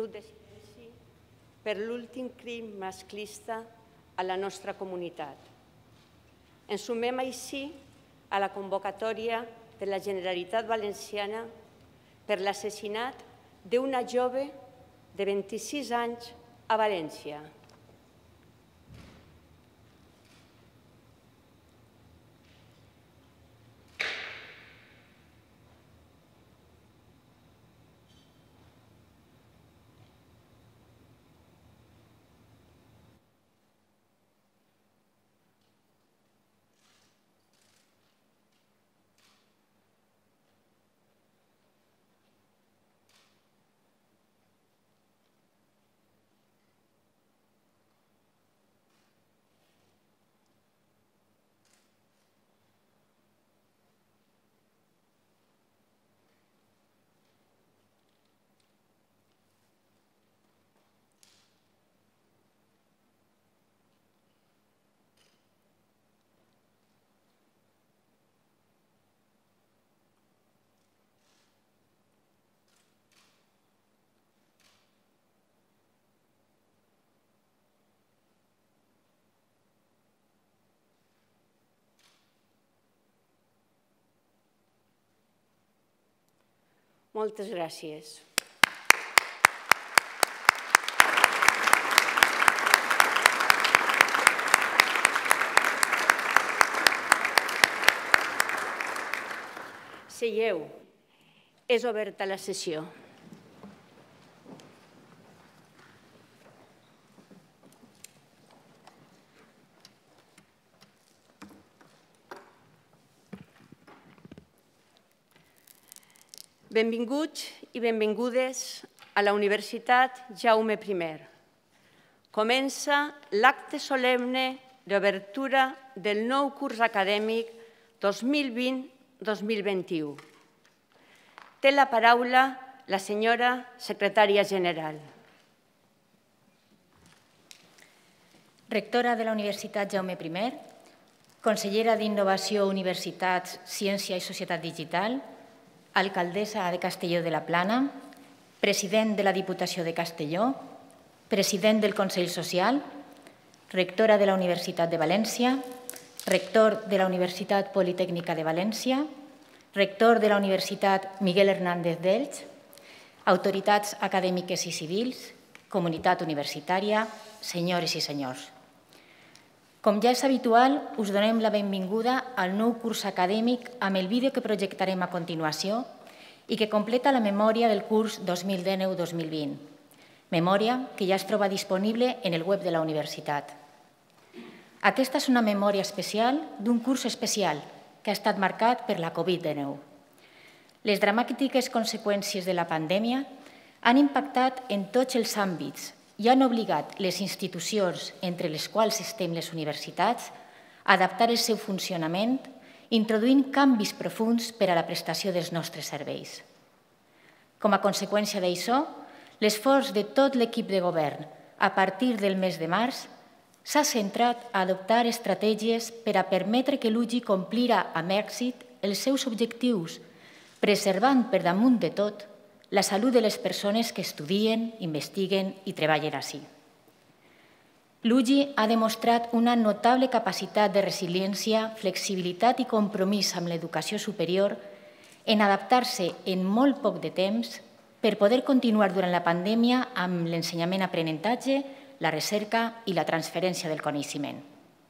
minut de silenci per l'últim crim masclista a la nostra comunitat. Ens sumem així a la convocatòria de la Generalitat Valenciana per l'assassinat d'una jove de 26 anys a València. Moltes gràcies. Seieu. És oberta la sessió. Benvinguts i benvingudes a la Universitat Jaume I. Comença l'acte solemne d'obertura del nou curs acadèmic 2020-2021. Té la paraula la senyora secretària general. Rectora de la Universitat Jaume I, consellera d'Innovació, Universitats, Ciència i Societat Digital, alcaldessa de Castelló de la Plana, president de la Diputació de Castelló, president del Consell Social, rectora de la Universitat de València, rector de la Universitat Politècnica de València, rector de la Universitat Miguel Hernández d'Elx, autoritats acadèmiques i civils, comunitat universitària, senyores i senyors. Com ja és habitual, us donem la benvinguda al nou curs acadèmic amb el vídeo que projectarem a continuació i que completa la memòria del curs 2019-2020, memòria que ja es troba disponible en el web de la universitat. Aquesta és una memòria especial d'un curs especial que ha estat marcat per la Covid-19. Les dramàtiques conseqüències de la pandèmia han impactat en tots els àmbits i han obligat les institucions, entre les quals estem les universitats, a adaptar el seu funcionament, introduint canvis profunds per a la prestació dels nostres serveis. Com a conseqüència d'això, l'esforç de tot l'equip de govern a partir del mes de març s'ha centrat a adoptar estratègies per a permetre que l'UGI complira amb èxit els seus objectius, preservant per damunt de tot la salut de les persones que estudien, investiguen i treballen ací. L'UGI ha demostrat una notable capacitat de resiliència, flexibilitat i compromís amb l'educació superior en adaptar-se en molt poc de temps per poder continuar durant la pandèmia amb l'ensenyament-aprenentatge, la recerca i la transferència del coneixement.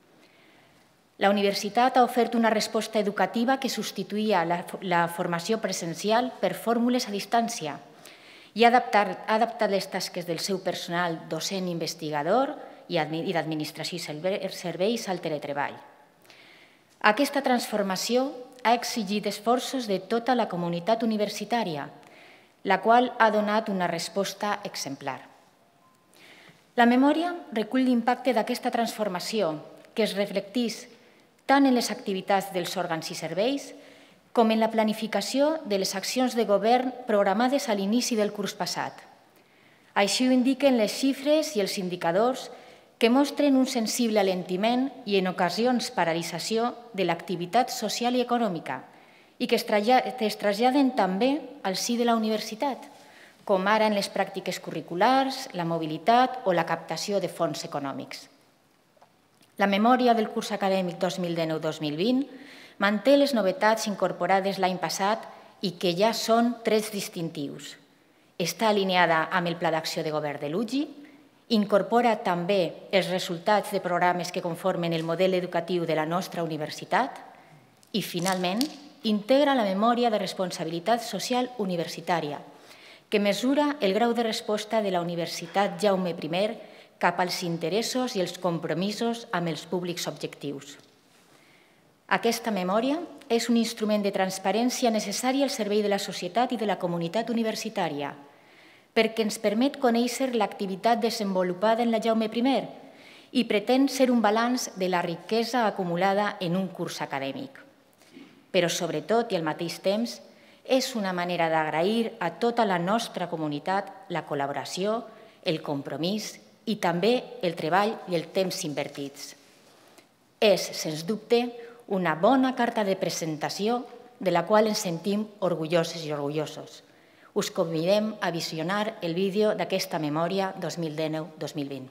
La universitat ha ofert una resposta educativa que substituïa la formació presencial per fórmules a distància i ha adaptat les tasques del seu personal docent investigador i d'administració i serveis al teletreball. Aquesta transformació ha exigit esforços de tota la comunitat universitària, la qual ha donat una resposta exemplar. La memòria recull l'impacte d'aquesta transformació, que es reflecteix tant en les activitats dels òrgans i serveis com en la planificació de les accions de govern programades a l'inici del curs passat. Així ho indiquen les xifres i els indicadors que mostren un sensible alentiment i, en ocasions, paralització de l'activitat social i econòmica i que es traslladen també al si de la universitat, com ara en les pràctiques curriculars, la mobilitat o la captació de fons econòmics. La memòria del curs acadèmic 2019-2020 manté les novetats incorporades l'any passat i que ja són trets distintius. Està alineada amb el Pla d'Acció de Govern de l'UGI, incorpora també els resultats de programes que conformen el model educatiu de la nostra universitat i, finalment, integra la memòria de responsabilitat social universitària, que mesura el grau de resposta de la Universitat Jaume I cap als interessos i els compromisos amb els públics objectius. Aquesta memòria és un instrument de transparència necessari al servei de la societat i de la comunitat universitària, perquè ens permet conèixer l'activitat desenvolupada en la Jaume I i pretén ser un balanç de la riquesa acumulada en un curs acadèmic. Però, sobretot i al mateix temps, és una manera d'agrair a tota la nostra comunitat la col·laboració, el compromís i també el treball i el temps invertits. És, sens dubte, una bona carta de presentació de la qual ens sentim orgulloses i orgullosos. Us convidem a visionar el vídeo d'aquesta memòria 2019-2020.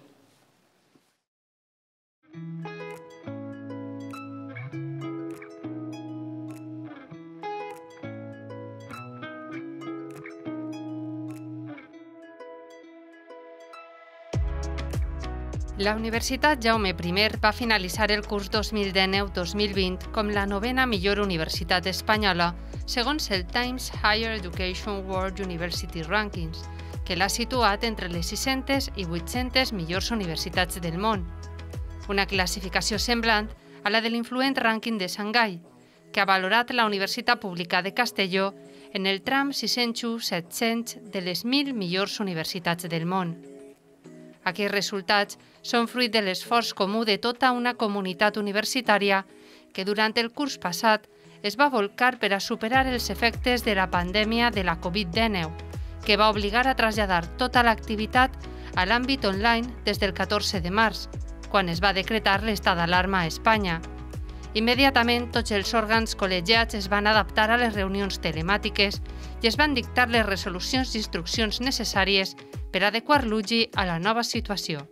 La Universitat Jaume I va finalitzar el curs 2019-2020 com la 9ª millor universitat espanyola, segons el Times Higher Education World University Rankings, que l'ha situat entre les 600 i 800 millors universitats del món. Una classificació semblant a la de l'influent rànquing de Xangai, que ha valorat la Universitat Pública de Castelló en el tram 600-700 de les 1.000 millors universitats del món. Aquests resultats són fruit de l'esforç comú de tota una comunitat universitària que durant el curs passat es va volcar per a superar els efectes de la pandèmia de la Covid-19, que va obligar a traslladar tota l'activitat a l'àmbit online des del 14 de març, quan es va decretar l'estat d'alarma a Espanya. Immediatament, tots els òrgans col·legiats es van adaptar a les reunions telemàtiques i es van dictar les resolucions i instruccions necessàries per adequar l'UGI a la nova situació.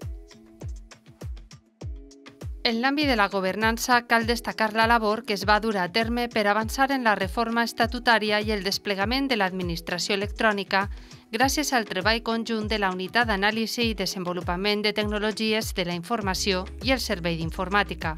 En l'àmbit de la governança cal destacar la labor que es va dur a terme per avançar en la reforma estatutària i el desplegament de l'administració electrònica gràcies al treball conjunt de la Unitat d'Anàlisi i Desenvolupament de Tecnologies de la Informació i el Servei d'Informàtica.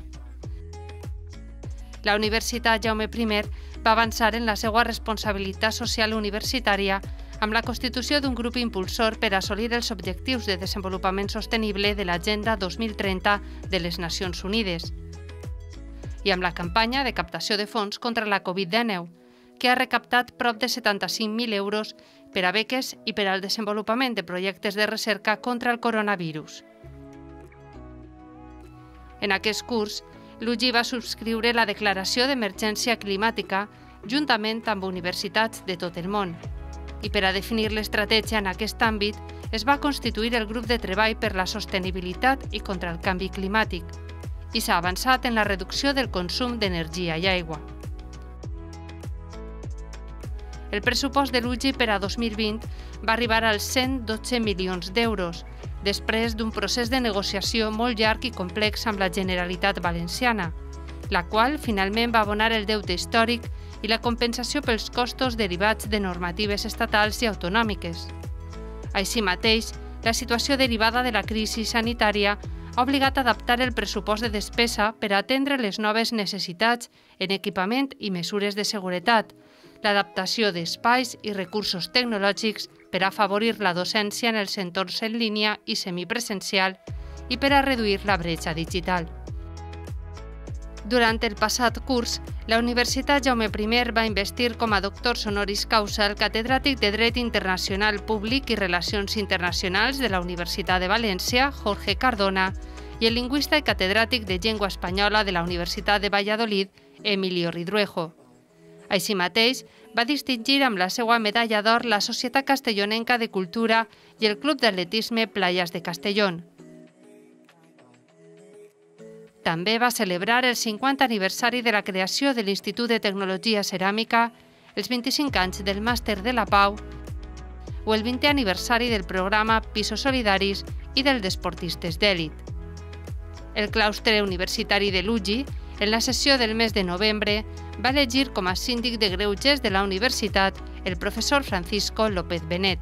La Universitat Jaume I va avançar en la seva responsabilitat social universitària amb la constitució d'un grup impulsor per assolir els objectius de desenvolupament sostenible de l'Agenda 2030 de les Nacions Unides i amb la campanya de captació de fons contra la Covid-19, que ha recaptat prop de 75.000 euros per a beques i per al desenvolupament de projectes de recerca contra el coronavirus. En aquest curs, l'UGI va subscriure la Declaració d'Emergència Climàtica juntament amb universitats de tot el món. I per a definir l'estratègia en aquest àmbit es va constituir el grup de treball per la sostenibilitat i contra el canvi climàtic i s'ha avançat en la reducció del consum d'energia i aigua. El pressupost de l'UGI per a 2020 va arribar als 112 milions d'euros, després d'un procés de negociació molt llarg i complex amb la Generalitat Valenciana, la qual finalment va abonar el deute històric i la compensació pels costos derivats de normatives estatals i autonòmiques. Així mateix, la situació derivada de la crisi sanitària ha obligat a adaptar el pressupost de despesa per a atendre les noves necessitats en equipament i mesures de seguretat, l'adaptació d'espais i recursos tecnològics per a afavorir la docència en els entorns en línia i semipresencial i per a reduir la bretxa digital. Durant el passat curs, la Universitat Jaume I va investir com a doctor honoris causa el catedràtic de Dret Internacional Públic i Relacions Internacionals de la Universitat de València, Jorge Cardona, i el lingüista i catedràtic de Llengua Espanyola de la Universitat de Valladolid, Emilio Ridruejo. Així mateix, va distingir amb la seva medalla d'or la Societat Castellonenca de Cultura i el Club d'Atletisme Playas de Castellón. També va celebrar el 50 aniversari de la creació de l'Institut de Tecnologia Ceràmica, els 25 anys del Màster de la Pau, o el 20è aniversari del programa Pisos Solidaris i del d'esportistes d'èlit. El claustre universitari de l'UGI, en la sessió del mes de novembre, va elegir com a síndic de greuges de la universitat el professor Francisco López Benet.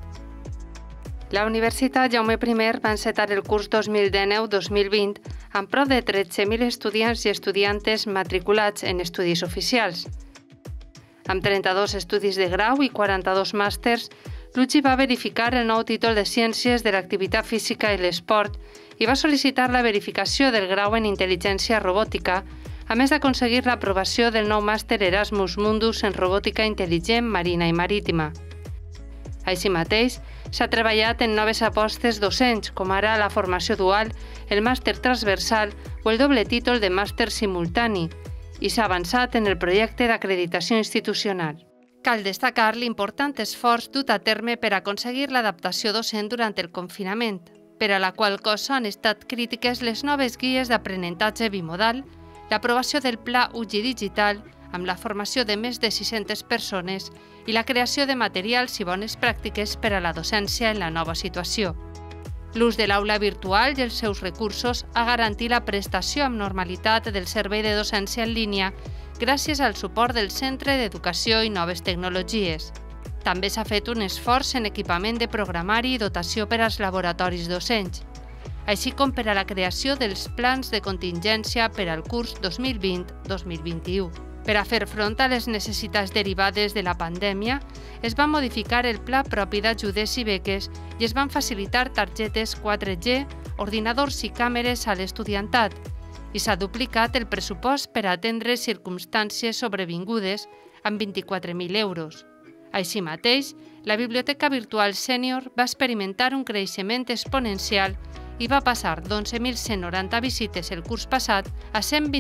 La Universitat Jaume I va encetar el curs 2019-2020 amb prop de 13.000 estudiants i estudiantes matriculats en estudis oficials. Amb 32 estudis de grau i 42 màsters, l'UGI va verificar el nou títol de Ciències de l'Activitat Física i l'Esport i va sol·licitar la verificació del grau en Intel·ligència Robòtica, a més d'aconseguir l'aprovació del nou màster Erasmus Mundus en Robòtica Intel·ligent Marina i Marítima. Així mateix, s'ha treballat en noves apostes docents, com ara la formació dual, el màster transversal o el doble títol de màster simultani, i s'ha avançat en el projecte d'acreditació institucional. Cal destacar l'important esforç dut a terme per aconseguir l'adaptació docent durant el confinament, per a la qual cosa han estat crítiques les noves guies d'aprenentatge bimodal, l'aprovació del Pla UGI Digital, amb la formació de més de 600 persones i la creació de materials i bones pràctiques per a la docència en la nova situació. L'ús de l'aula virtual i els seus recursos ha garantit la prestació amb normalitat del servei de docència en línia gràcies al suport del Centre d'Educació i Noves Tecnologies. També s'ha fet un esforç en equipament de programari i dotació per als laboratoris docents, així com per a la creació dels plans de contingència per al curs 2020-2021. Per a fer front a les necessitats derivades de la pandèmia, es va modificar el pla propi d'ajudes i beques i es van facilitar targetes 4G, ordinadors i càmeres a l'estudiantat, i s'ha duplicat el pressupost per a atendre circumstàncies sobrevingudes amb 24.000 euros. Així mateix, la Biblioteca Virtual Sènior va experimentar un creixement exponencial i va passar d'11.190 visites el curs passat a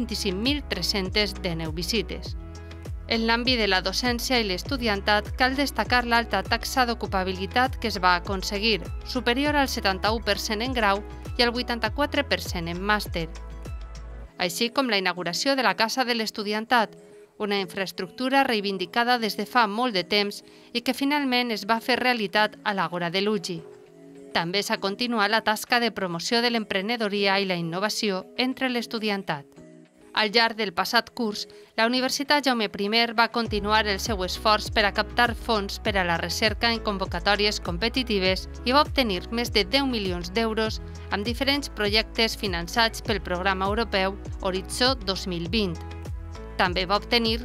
125.319 visites. En l'àmbit de la docència i l'estudiantat cal destacar l'alta taxa d'ocupabilitat que es va aconseguir, superior al 71% en grau i al 84% en màster, així com la inauguració de la Casa de l'Estudiantat, una infraestructura reivindicada des de fa molt de temps i que finalment es va fer realitat a l'Àgora de l'UGI. També s'ha continuat la tasca de promoció de l'emprenedoria i la innovació entre l'estudiantat. Al llarg del passat curs, la Universitat Jaume I va continuar el seu esforç per a captar fons per a la recerca en convocatòries competitives i va obtenir més de 10 milions d'euros amb diferents projectes finançats pel programa europeu Horitzó 2020. També va obtenir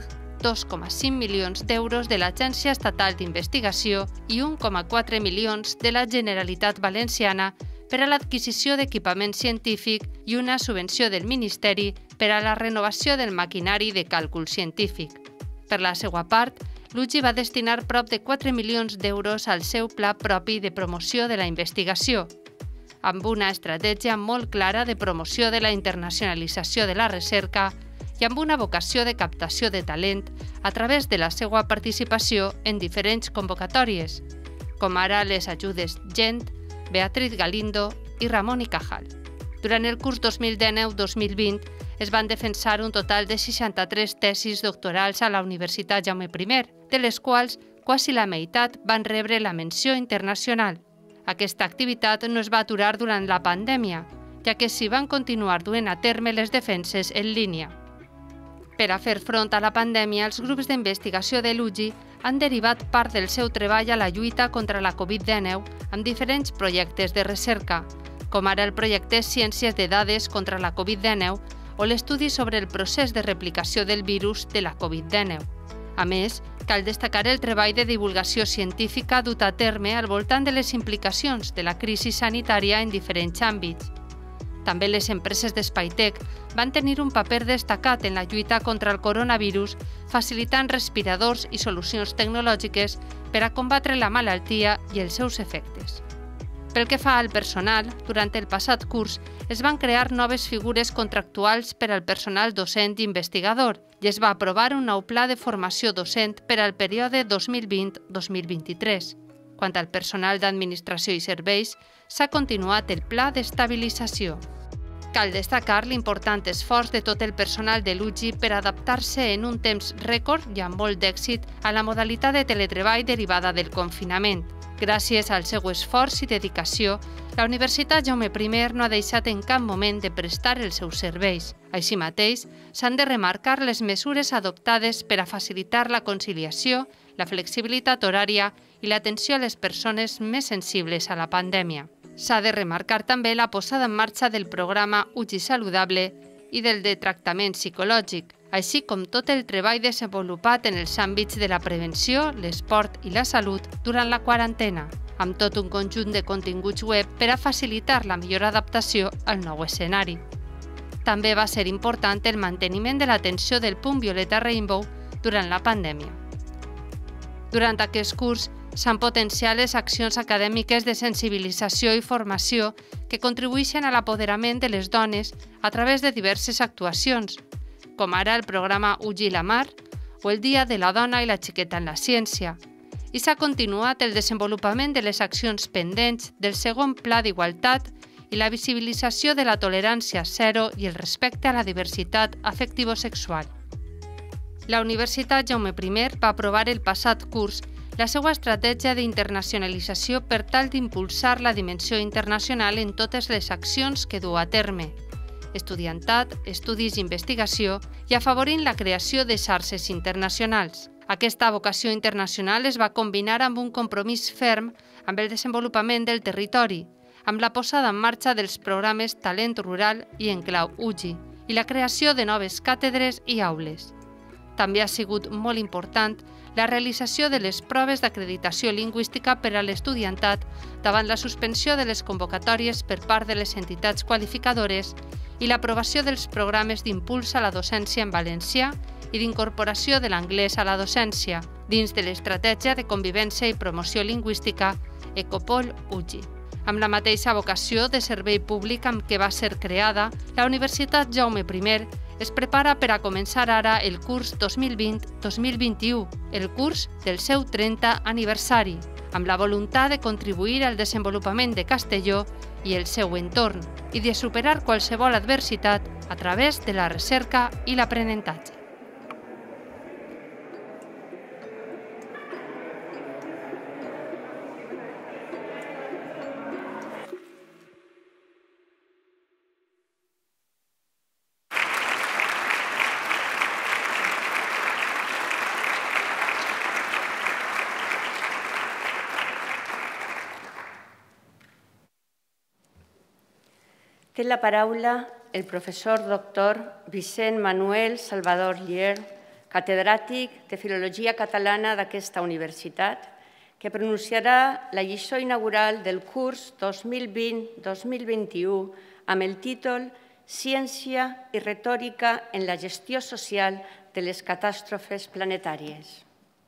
2,5 milions d'euros de l'Agència Estatal d'Investigació i 1,4 milions de la Generalitat Valenciana per a l'adquisició d'equipament científic i una subvenció del Ministeri per a la renovació del maquinari de càlcul científic. Per la seva part, l'UGI va destinar prop de 4 milions d'euros al seu pla propi de promoció de la investigació, amb una estratègia molt clara de promoció de la internacionalització de la recerca i amb una vocació de captació de talent a través de la seva participació en diferents convocatòries, com ara les ajudes Gent, Beatriz Galindo i Ramon y Cajal. Durant el curs 2019-2020 es van defensar un total de 63 tesis doctorals a la Universitat Jaume I, de les quals quasi la meitat van rebre la menció internacional. Aquesta activitat no es va aturar durant la pandèmia, ja que s'hi van continuar duent a terme les defenses en línia. Per a fer front a la pandèmia, els grups d'investigació de l'UGI han derivat part del seu treball a la lluita contra la Covid-19 amb diferents projectes de recerca, com ara el projecte Ciències de Dades contra la Covid-19 o l'estudi sobre el procés de replicació del virus de la Covid-19. A més, cal destacar el treball de divulgació científica dut a terme al voltant de les implicacions de la crisi sanitària en diferents àmbits. També les empreses d'Spytek van tenir un paper destacat en la lluita contra el coronavirus, facilitant respiradors i solucions tecnològiques per a combatre la malaltia i els seus efectes. Pel que fa al personal, durant el passat curs es van crear noves figures contractuals per al personal docent i investigador i es va aprovar un nou pla de formació docent per al període 2020-2023. Quant al personal d'administració i serveis, s'ha continuat el pla d'estabilització. Cal destacar l'important esforç de tot el personal de l'UGI per adaptar-se en un temps rècord i amb molt d'èxit a la modalitat de teletreball derivada del confinament. Gràcies al seu esforç i dedicació, la Universitat Jaume I no ha deixat en cap moment de prestar els seus serveis. Així mateix, s'han de remarcar les mesures adoptades per a facilitar la conciliació, la flexibilitat horària i l'atenció a les persones més sensibles a la pandèmia. S'ha de remarcar també la posada en marxa del programa UGI Saludable i del de tractament psicològic, així com tot el treball desenvolupat en els àmbits de la prevenció, l'esport i la salut durant la quarantena, amb tot un conjunt de continguts web per a facilitar la millor adaptació al nou escenari. També va ser important el manteniment de l'atenció del punt Violeta Rainbow durant la pandèmia. Durant aquest curs, s'han potenciat les accions acadèmiques de sensibilització i formació que contribueixen a l'apoderament de les dones a través de diverses actuacions, com ara el programa UGI la Mar o el Dia de la Dona i la Xiqueta en la Ciència, i s'ha continuat el desenvolupament de les accions pendents del segon Pla d'Igualtat i la visibilització de la tolerància zero i el respecte a la diversitat afectivo-sexual. La Universitat Jaume I va aprovar el passat curs la seva estratègia d'internacionalització per tal d'impulsar la dimensió internacional en totes les accions que du a terme, estudiantat, estudis i investigació i afavorint la creació de xarxes internacionals. Aquesta vocació internacional es va combinar amb un compromís ferm amb el desenvolupament del territori, amb la posada en marxa dels programes Talent Rural i en clau UGI i la creació de noves càtedres i aules. També ha sigut molt important la realització de les proves d'acreditació lingüística per a l'estudiantat davant la suspensió de les convocatòries per part de les entitats qualificadores i l'aprovació dels programes d'impuls a la docència en valencià i d'incorporació de l'anglès a la docència, dins de l'estratègia de convivència i promoció lingüística Ecopol UGI. Amb la mateixa vocació de servei públic amb què va ser creada, la Universitat Jaume I es prepara per a començar ara el curs 2020-2021, el curs del seu 30 aniversari, amb la voluntat de contribuir al desenvolupament de Castelló i el seu entorn i de superar qualsevol adversitat a través de la recerca i l'aprenentatge. Té la paraula el professor doctor Vicent Manuel Salvador Llier, catedràtic de Filologia Catalana d'aquesta universitat, que pronunciarà la lliçó inaugural del curs 2020-2021 amb el títol Ciència i retòrica en la gestió social de les catàstrofes planetàries.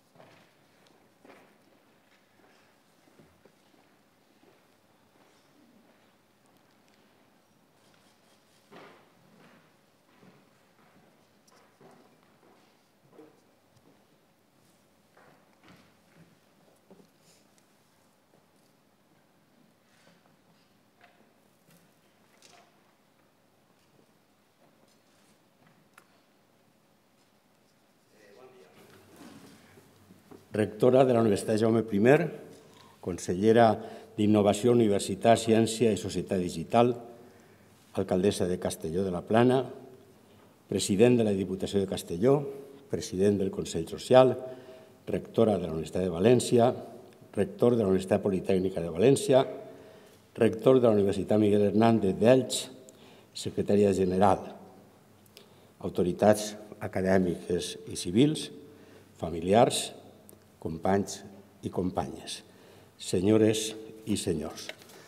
Rectora de la Universitat Jaume I, consellera d'Innovació, Universitat, Ciència i Societat Digital, alcaldessa de Castelló de la Plana, president de la Diputació de Castelló, president del Consell Social, rectora de la Universitat de València, rector de la Universitat Politècnica de València, rector de la Universitat Miguel Hernández d'Elx, secretària general, autoritats acadèmiques i civils, familiars, companys i companyes, senyores i senyors.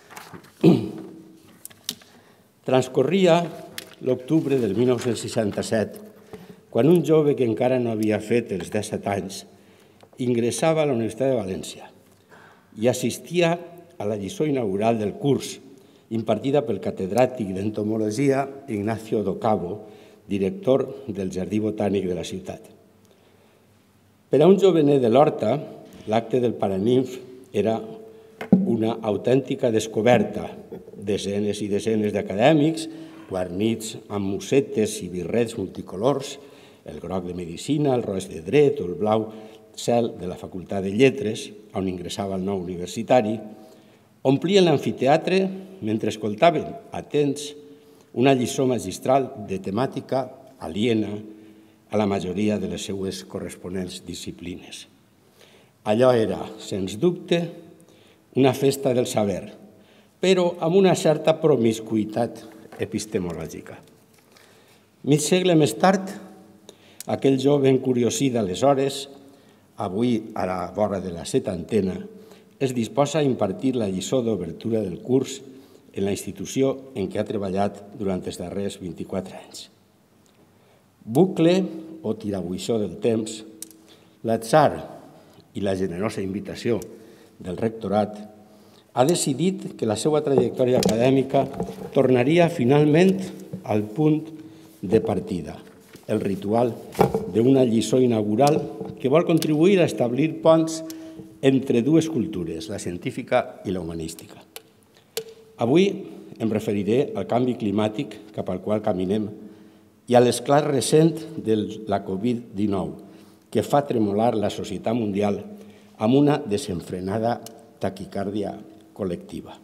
Transcorria l'octubre del 1967, quan un jove que encara no havia fet els 17 anys ingressava a la Universitat de València i assistia a la lliçó inaugural del curs, impartida pel catedràtic d'entomologia Ignacio Docabo, director del Jardí Botànic de la ciutat. Per a un jovenet de l'Horta, l'acte del Paraninf era una autèntica descoberta. Desenes i desenes d'acadèmics, guarnits amb mussetes i birrets multicolors, el groc de medicina, el roig de dret o el blau cel de la Facultat de Lletres, on ingressava el nou universitari, omplien l'amfiteatre mentre escoltaven, atents, una lliçó magistral de temàtica aliena a la majoria de les seues corresponents disciplines. Allò era, sens dubte, una festa del saber, però amb una certa promiscuïtat epistemològica. Mig segle més tard, aquell jove encuriosí d'aleshores, avui a la vora de la setantena, es disposa a impartir la lliçó d'obertura del curs en la institució en què ha treballat durant els darrers 24 anys. Bucle o tirabuixó del temps, l'atzar i la generosa invitació del rectorat ha decidit que la seva trajectòria acadèmica tornaria finalment al punt de partida, el ritual d'una lliçó inaugural que vol contribuir a establir ponts entre dues cultures, la científica i la humanística. Avui em referiré al canvi climàtic cap al qual caminem i a l'esclat recent de la Covid-19, que fa tremolar la societat mundial amb una desenfrenada taquicàrdia col·lectiva.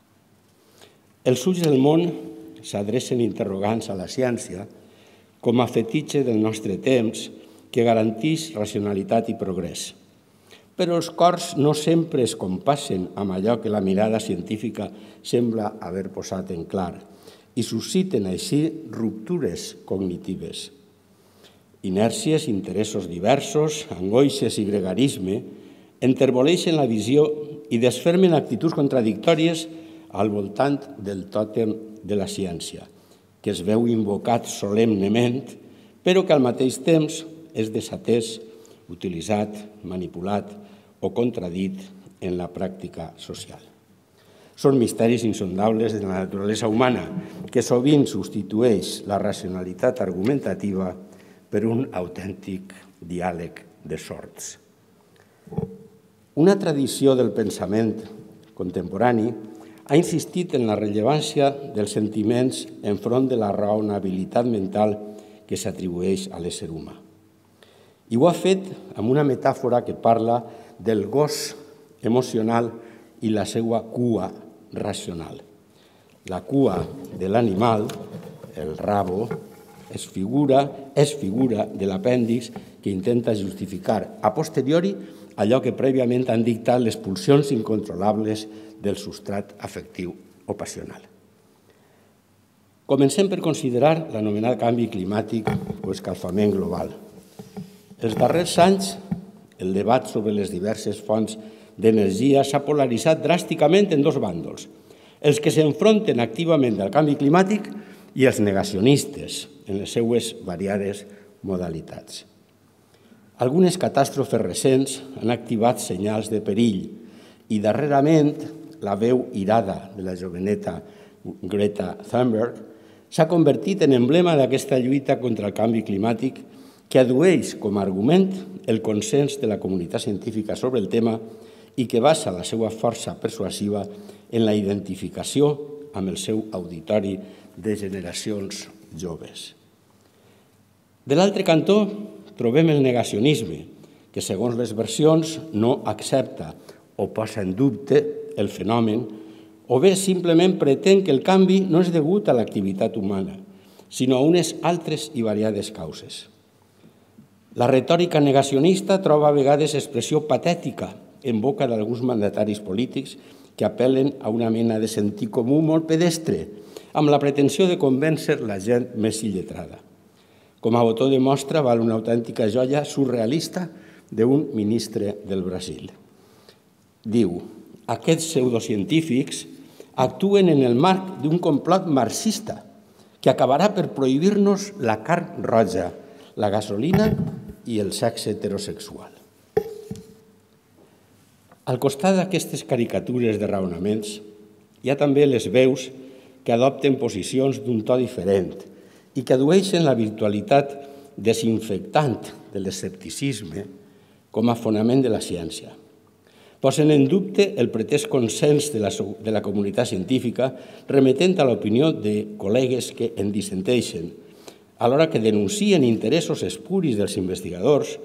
Els ulls del món s'adrecen interrogants a la ciència com a fetitxe del nostre temps que garanteix racionalitat i progrés. Però els cors no sempre es compassen amb allò que la mirada científica sembla haver posat en clar i susciten així ruptures cognitives. Inèrcies, interessos diversos, angoixes i gregarisme enterboleixen la visió i desfermen actituds contradictòries al voltant del tòtem de la ciència, que es veu invocat solemnement, però que al mateix temps és desatès, utilitzat, manipulat o contradit en la pràctica social. Són misteris insondables de la naturalesa humana que sovint substitueix la racionalitat argumentativa per un autèntic diàleg de sords. Una tradició del pensament contemporani ha insistit en la rellevància dels sentiments enfront de la raonabilitat mental que s'atribueix a l'ésser humà. I ho ha fet amb una metàfora que parla del gos emocional i la seva cua racional. La cua de l'animal, el rabo, és figura de l'apèndix que intenta justificar a posteriori allò que prèviament han dictat les pulsions incontrolables del substrat afectiu o passional. Comencem per considerar l'anomenat canvi climàtic o escalfament global. Els darrers anys, el debat sobre les diverses fonts d'energia s'ha polaritzat dràsticament en dos bàndols, els que s'enfronten activament al canvi climàtic i els negacionistes en les seues variades modalitats. Algunes catàstrofes recents han activat senyals de perill i darrerament la veu irada de la joveneta Greta Thunberg s'ha convertit en emblema d'aquesta lluita contra el canvi climàtic que addueix com a argument el consens de la comunitat científica sobre el tema i que basa la seva força persuasiva en la identificació amb el seu auditori de generacions joves. De l'altre cantó, trobem el negacionisme, que segons les versions no accepta o posa en dubte el fenomen o bé simplement pretén que el canvi no és degut a l'activitat humana, sinó a unes altres i variades causes. La retòrica negacionista troba a vegades expressió patètica en boca d'alguns mandataris polítics que apel·len a una mena de sentit comú molt pedestre, amb la pretensió de convèncer la gent més illetrada. Com a botó de mostra val una autèntica joia surrealista d'un ministre del Brasil. Diu, aquests pseudocientífics actuen en el marc d'un complot marxista que acabarà per prohibir-nos la carn roja, la gasolina i el sexe heterosexual. Al costat d'aquestes caricatures de raonaments hi ha també les veus que adopten posicions d'un to diferent i que addueixen la virtualitat desinfectant de l'escepticisme com a fonament de la ciència. Posen en dubte el pretès consens de la comunitat científica remetent a l'opinió de col·legues que en dissenteixen, alhora que denuncien interessos espuris dels investigadors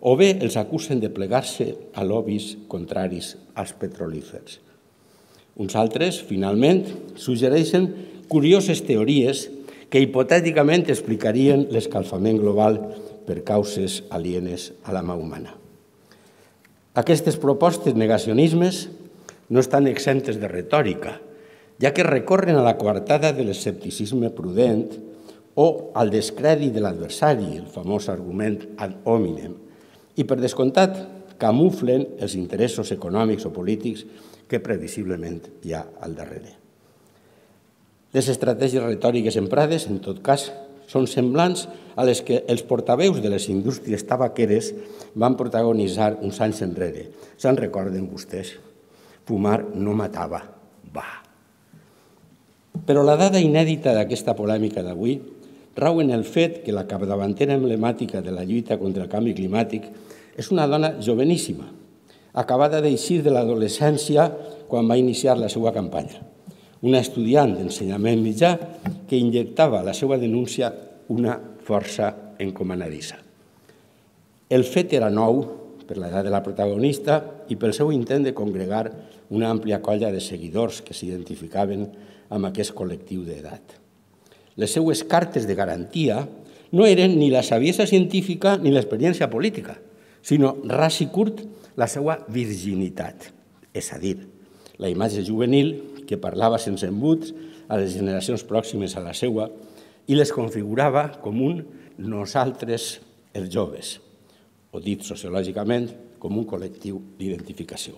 o bé els acusen de plegar-se a lobbies contraris als petrolífers. Uns altres, finalment, suggereixen curioses teories que hipotèticament explicarien l'escalfament global per causes alienes a la mà humana. Aquestes propostes negacionismes no estan exemptes de retòrica, ja que recorren a la coartada de l'escepticisme prudent o al descrèdit de l'adversari, el famós argument ad hominem, i per descomptat camuflen els interessos econòmics o polítics que previsiblement hi ha al darrere. Les estratègies retòriques emprades, en tot cas, són semblants a les que els portaveus de les indústries tabaqueres van protagonitzar uns anys enrere. Se'n recorden vostès? Fumar no matava, va. Però la dada inèdita d'aquesta polèmica d'avui rau en el fet que la capdavantera emblemàtica de la lluita contra el canvi climàtic és una dona joveníssima, acabada d'eixir de l'adolescència quan va iniciar la seva campanya. Una estudiant d'ensenyament mitjà que injectava a la seva denúncia una força encomanadissa. El fet era nou per l'edat de la protagonista i pel seu intent de congregar una àmplia colla de seguidors que s'identificaven amb aquest col·lectiu d'edat. Les seues cartes de garantia no eren ni la saviesa científica ni l'experiència política, sinó, ras i curt, la seva virginitat, és a dir, la imatge juvenil que parlava sense embuts a les generacions pròximes a la seva i les configurava com un nosaltres els joves, o dit sociològicament com un col·lectiu d'identificació.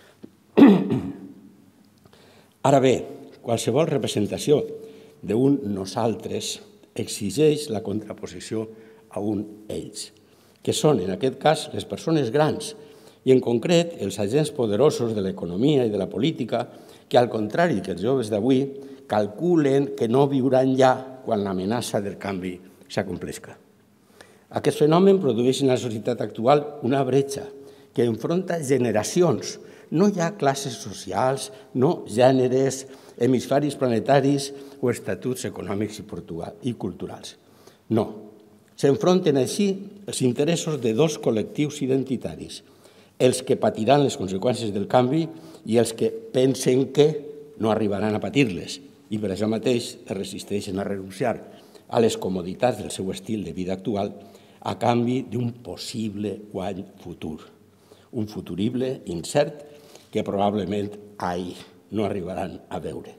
Ara bé, qualsevol representació d'un nosaltres exigeix la contraposició a un ells, que són, en aquest cas, les persones grans, i en concret els agents poderosos de l'economia i de la política que, al contrari que els joves d'avui, calculen que no viuran ja quan l'amenaça del canvi s'acomplesca. Aquest fenomen produeix en la societat actual una bretxa que enfronta generacions. No hi ha classes socials, no gèneres, hemisferis planetaris o estatuts econòmics i culturals. No. S'enfronten així els interessos de dos col·lectius identitaris, els que patiran les conseqüències del canvi i els que pensen que no arribaran a patir-les i per això mateix es resisteixen a renunciar a les comoditats del seu estil de vida actual a canvi d'un possible guany futur, un futurible incert que probablement no arribaran a veure.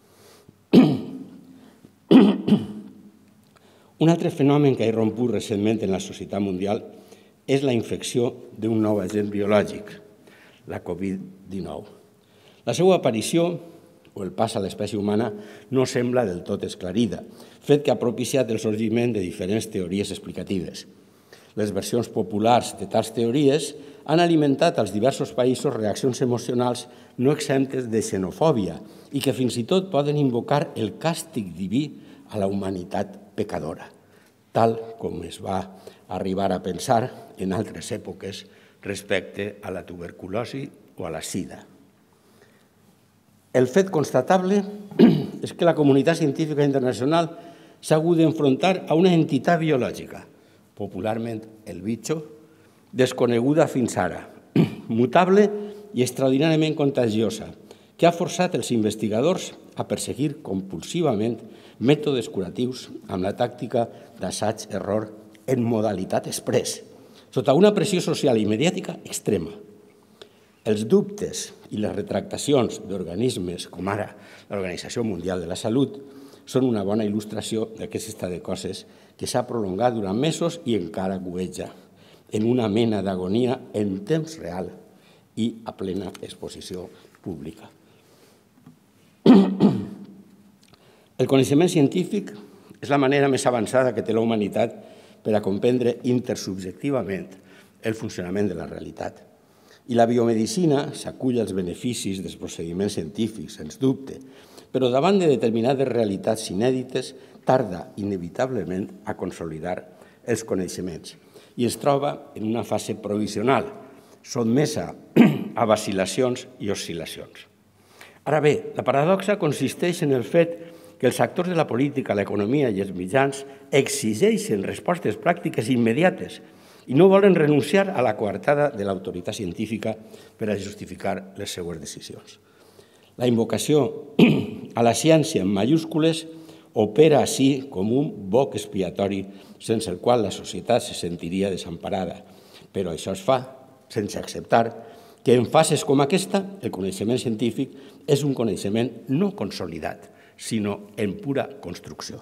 Un altre fenomen que ha irromput recentment en la societat mundial és la infecció d'un nou agent biològic, la Covid-19. La seva aparició, o el pas a l'espècie humana, no sembla del tot esclarida, fet que ha propiciat el sorgiment de diferents teories explicatives. Les versions populars de tals teories han alimentat als diversos països reaccions emocionals no exemptes de xenofòbia i que fins i tot poden invocar el càstig diví a la humanitat pecadora, tal com es va arribar a pensar en altres èpoques respecte a la tuberculosi o a la sida. El fet constatable és que la comunitat científica internacional s'ha hagut d'enfrontar a una entitat biològica, popularment el bitxo, desconeguda fins ara, mutable i extraordinàriament contagiosa, que ha forçat els investigadors a perseguir compulsivament mètodes curatius amb la tàctica d'assaig-error en modalitat express, sota una pressió social i mediàtica extrema. Els dubtes i les retractacions d'organismes com ara l'Organització Mundial de la Salut són una bona il·lustració d'aquest estat de coses que s'ha prolongat durant mesos i encara goeja en una mena d'agonia en temps real i a plena exposició pública. El coneixement científic és la manera més avançada que té la humanitat per a comprendre intersubjectivament el funcionament de la realitat. I la biomedicina s'acull als beneficis dels procediments científics, sens dubte, però davant de determinades realitats inèdites tarda inevitablement a consolidar els coneixements i es troba en una fase provisional, sotmesa a vacil·lacions i oscil·lacions. Ara bé, la paradoxa consisteix en el fet que els actors de la política, l'economia i els mitjans exigeixen respostes pràctiques immediates i no volen renunciar a la coartada de l'autoritat científica per a justificar les seues decisions. La invocació a la ciència en majúscules opera així com un boc expiatori sense el qual la societat se sentiria desemparada, però això es fa sense acceptar que en fases com aquesta el coneixement científic és un coneixement no consolidat, sinó en pura construcció.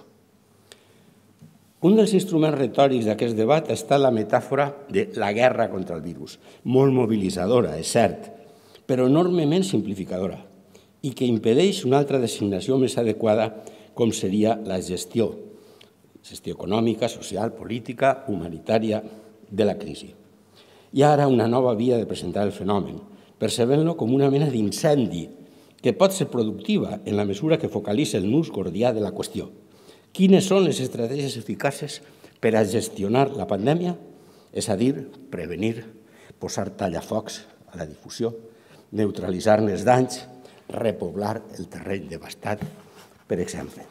Un dels instruments retòrics d'aquest debat ha estat la metàfora de la guerra contra el virus, molt mobilitzadora, és cert, però enormement simplificadora, i que impedeix una altra designació més adequada com seria la gestió econòmica, social, política, humanitària de la crisi. Hi ha ara una nova via de presentar el fenomen, percebent-lo com una mena d'incendi que pot ser productiva en la mesura que focalitza el nus gordià de la qüestió. Quines són les estratègies eficaces per a gestionar la pandèmia? És a dir, prevenir, posar tallafocs a la difusió, neutralitzar-ne els danys, repoblar el terreny devastat, per exemple.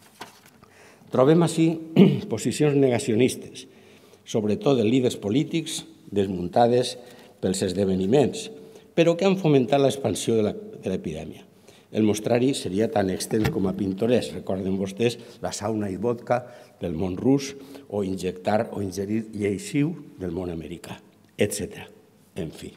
Trobem així posicions negacionistes, sobretot de líders polítics desmuntades pels esdeveniments, però que han fomentat l'expansió de l'epidèmia. El mostrari seria tan extens com a pintoresc. Recorden vostès la sauna i vodka del món rus o injectar o ingerir lleixiu del món americà, etc. En fi.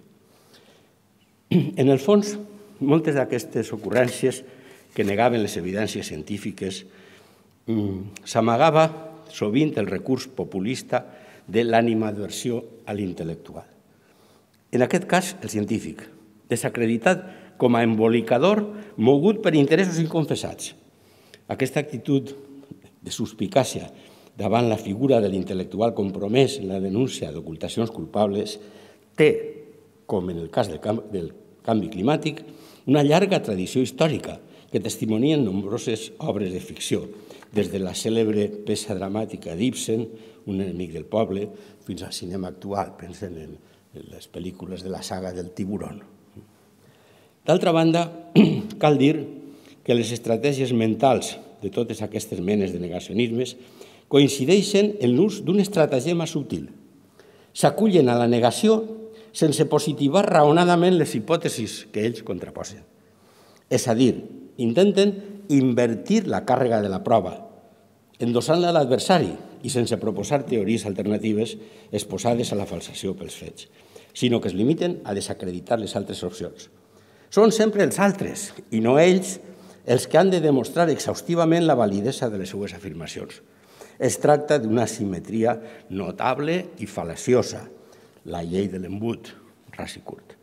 En el fons, moltes d'aquestes ocurrències que negaven les evidències científiques s'amagava sovint el recurs populista de l'animadversió a l'intel·lectual. En aquest cas, el científic, desacreditat com a embolicador mogut per interessos inconfessats. Aquesta actitud de suspicàcia davant la figura de l'intel·lectual compromès en la denúncia d'ocultacions culpables té, com en el cas del canvi climàtic, una llarga tradició històrica que testimonien nombroses obres de ficció, des de la cèlebre peça dramàtica d'Ibsen, Un enemic del poble, fins al cinema actual, pensen en les pel·lícules de la saga del tiburón. D'altra banda, cal dir que les estratègies mentals de totes aquestes menes de negacionismes coincideixen en l'ús d'un estratagema subtil. S'acullen a la negació sense positivar raonadament les hipòtesis que ells contraposen. És a dir, intenten invertir la càrrega de la prova, endossant-la a l'adversari i sense proposar teories alternatives exposades a la falsació pels fets, sinó que es limiten a desacreditar les altres opcions. Són sempre els altres, i no ells, els que han de demostrar exhaustivament la validesa de les seues afirmacions. Es tracta d'una simetria notable i fal·laciosa, la llei de l'embut, ras i curt.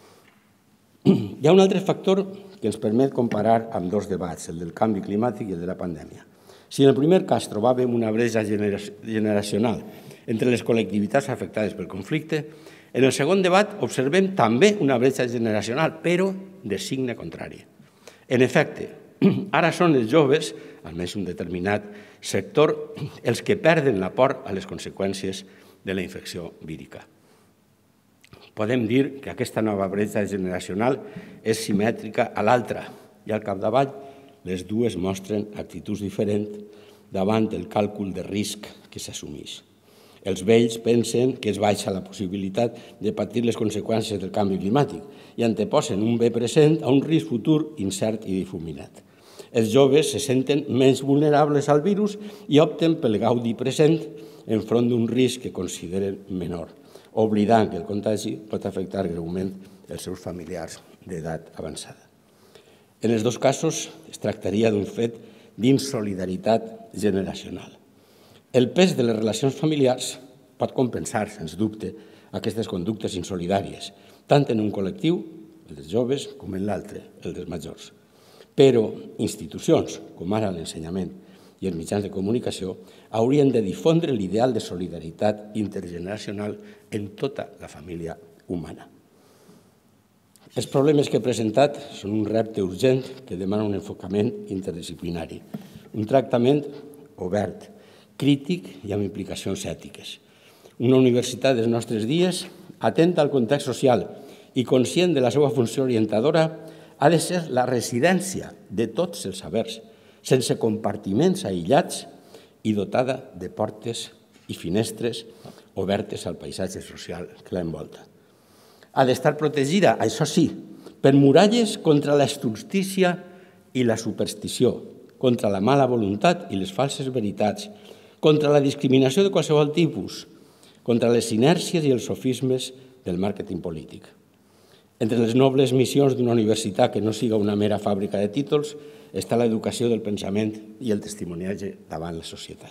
Hi ha un altre factor que ens permet comparar amb dos debats, el del canvi climàtic i el de la pandèmia. Si en el primer cas trobàvem una bretxa generacional entre les col·lectivitats afectades pel conflicte, en el segon debat observem també una bretxa generacional, però de signe contrari. En efecte, ara són els joves, almenys un determinat sector, els que perden la por a les conseqüències de la infecció vírica. Podem dir que aquesta nova bretxa generacional és simètrica a l'altra i al capdavall les dues mostren actituds diferents davant del càlcul de risc que s'assumeix. Els vells pensen que es baixa la possibilitat de patir les conseqüències del canvi climàtic i anteposen un bé present a un risc futur incert i difuminat. Els joves se senten menys vulnerables al virus i opten pel gaudi present enfront d'un risc que consideren menor, oblidant que el contagi pot afectar greument els seus familiars d'edat avançada. En els dos casos es tractaria d'un fet d'insolidaritat generacional. El pes de les relacions familiars pot compensar, sens dubte, aquestes conductes insolidàries, tant en un col·lectiu, el dels joves, com en l'altre, el dels majors. Però institucions, com ara l'ensenyament i els mitjans de comunicació, haurien de difondre l'ideal de solidaritat intergeneracional en tota la família humana. Els problemes que he presentat són un repte urgent que demana un enfocament interdisciplinari, un tractament obert, crític i amb implicacions ètiques. Una universitat dels nostres dies, atenta al context social i conscient de la seva funció orientadora, ha de ser la residència de tots els sabers, sense compartiments aïllats i dotada de portes i finestres obertes al paisatge social que l'envolta. Ha d'estar protegida, això sí, per muralles contra la estultícia i la superstició, contra la mala voluntat i les falses veritats, contra la discriminació de qualsevol tipus, contra les inèrcies i els sofismes del màrqueting polític. Entre les nobles missions d'una universitat que no siga una mera fàbrica de títols està l'educació del pensament i el testimoniatge davant la societat.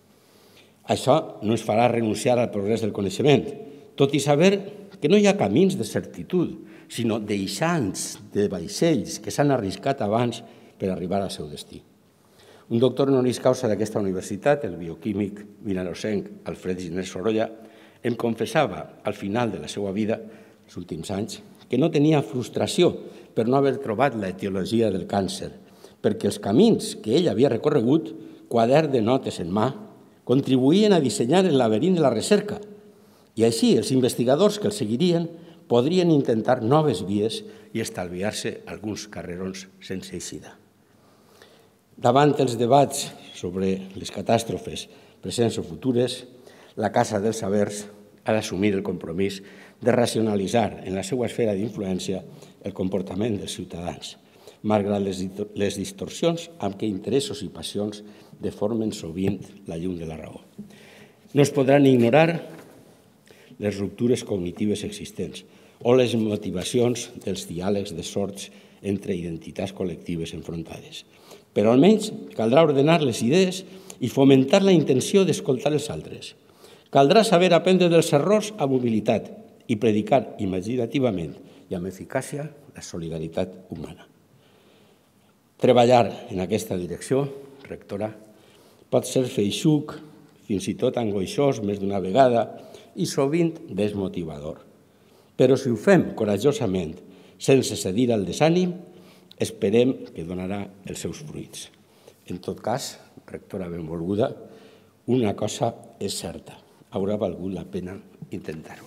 Això no ens farà renunciar al progrés del coneixement, tot i saber que no hi ha camins de certitud, sinó deixants de vaixells que s'han arriscat abans per arribar al seu destí. Un doctor honoris causa d'aquesta universitat, el bioquímic vilarosenc Alfred Giner Sorolla, em confessava al final de la seva vida, els últims anys, que no tenia frustració per no haver trobat l'etiologia del càncer, perquè els camins que ell havia recorregut, quadern de notes en mà, contribuïen a dissenyar el laberint de la recerca, i així els investigadors que el seguirien podrien intentar noves vies i estalviar-se alguns carrerons sense eixida. Davant els debats sobre les catàstrofes presents o futures, la Casa dels Sabers ha d'assumir el compromís de racionalitzar en la seva esfera d'influència el comportament dels ciutadans, malgrat les distorsions amb què interessos i passions deformen sovint la llum de la raó. No es podran ignorar les ruptures cognitives existents o les motivacions dels diàlegs de sorts entre identitats col·lectives enfrontades. Però almenys caldrà ordenar les idees i fomentar la intenció d'escoltar els altres. Caldrà saber aprendre dels errors amb humilitat i predicar imaginativament i amb eficàcia la solidaritat humana. Treballar en aquesta direcció, rectora, pot ser feixuc, fins i tot angoixós més d'una vegada i sovint desmotivador. Però si ho fem corajosament, sense cedir al desànim, esperem que donarà els seus fruits. En tot cas, rectora benvolguda, una cosa és certa, haurà valgut la pena intentar-ho.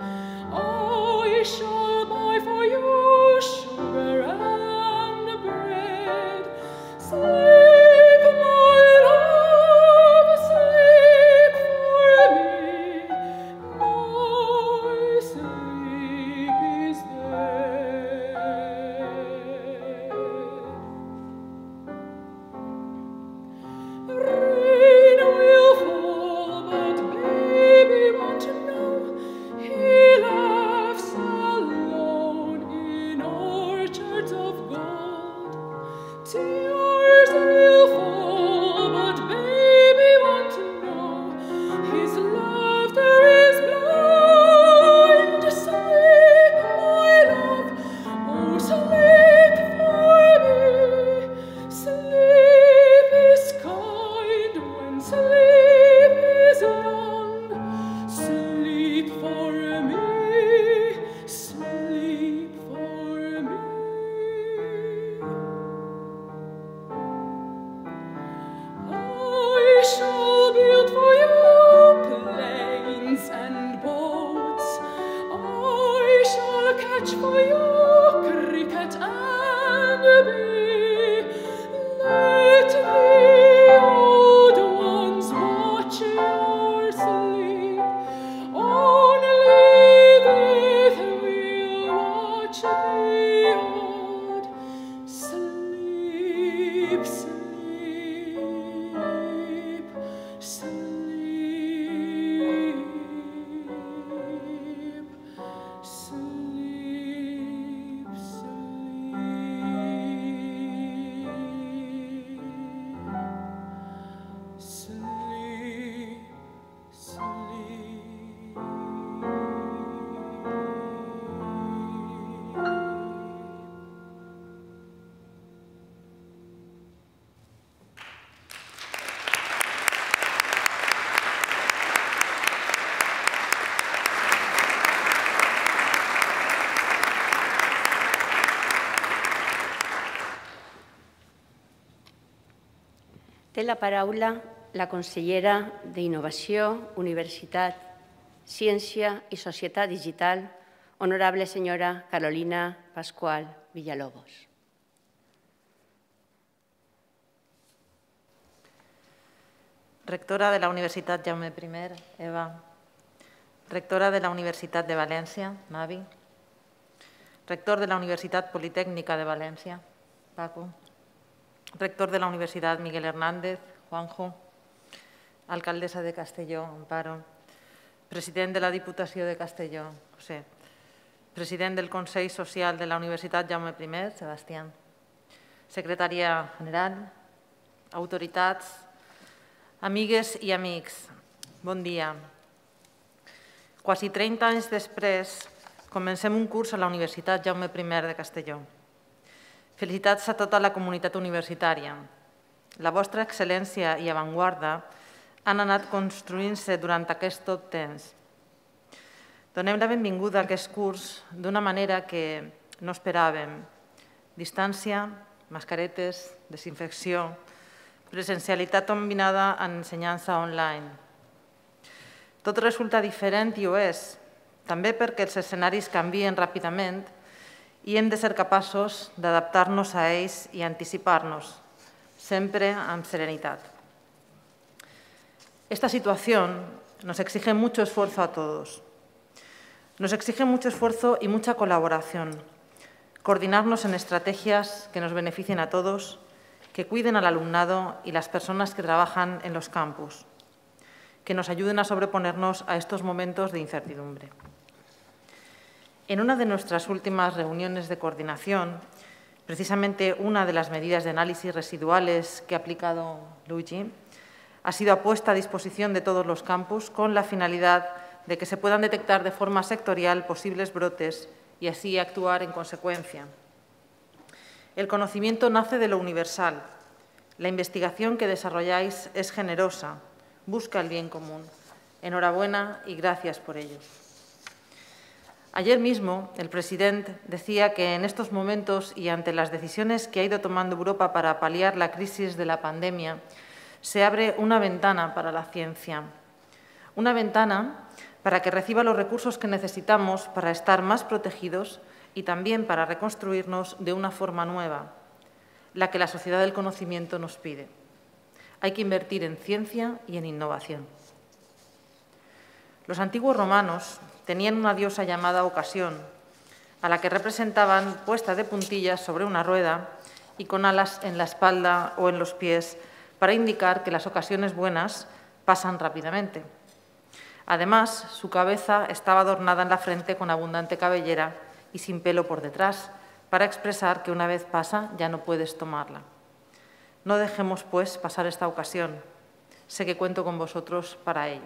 I shall buy for you sugar and bread. Té la paraula la consellera d'Innovació, Universitat, Ciència i Societat Digital, honorable senyora Carolina Pascual Villalobos. Rectora de la Universitat Jaume I, Eva. Rectora de la Universitat de València, Mavi. Rector de la Universitat Politècnica de València, Paco. Rector de la Universitat Miguel Hernández, Juanjo. Alcaldessa de Castelló, Amparo. President de la Diputació de Castelló, José. President del Consell Social de la Universitat Jaume I, Sebastián. Secretària General, autoritats, amigues i amics, bon dia. Quasi 30 anys després, comencem un curs a la Universitat Jaume I de Castelló. Felicitats a tota la comunitat universitària. La vostra excel·lència i avantguarda han anat construint-se durant aquest tot temps. Donem la benvinguda a aquest curs d'una manera que no esperàvem. Distància, mascaretes, desinfecció, presencialitat combinada amb ensenyança online. Tot resulta diferent i ho és, també perquè els escenaris canvien ràpidament i hem de ser capaços d'adaptar-nos a ells i anticipar-nos, sempre amb serenitat. Esta situación nos exige mucho esfuerzo a todos. Nos exige mucho esfuerzo y mucha colaboración. Coordinarnos en estrategias que nos beneficien a todos, que cuiden al alumnado y las personas que trabajan en los campus, que nos ayuden a sobreponernos a estos momentos de incertidumbre. En una de nuestras últimas reuniones de coordinación, precisamente una de las medidas de análisis residuales que ha aplicado Luigi, ha sido puesta a disposición de todos los campus con la finalidad de que se puedan detectar de forma sectorial posibles brotes y así actuar en consecuencia. El conocimiento nace de lo universal. La investigación que desarrolláis es generosa, busca el bien común. Enhorabuena y gracias por ello. Ayer mismo, el presidente decía que en estos momentos y ante las decisiones que ha ido tomando Europa para paliar la crisis de la pandemia, se abre una ventana para la ciencia. Una ventana para que reciba los recursos que necesitamos para estar más protegidos y también para reconstruirnos de una forma nueva, la que la sociedad del conocimiento nos pide. Hay que invertir en ciencia y en innovación. Los antiguos romanos tenían una diosa llamada Ocasión, a la que representaban puesta de puntillas sobre una rueda y con alas en la espalda o en los pies para indicar que las ocasiones buenas pasan rápidamente. Además, su cabeza estaba adornada en la frente con abundante cabellera y sin pelo por detrás, para expresar que una vez pasa ya no puedes tomarla. No dejemos, pues, pasar esta ocasión. Sé que cuento con vosotros para ello.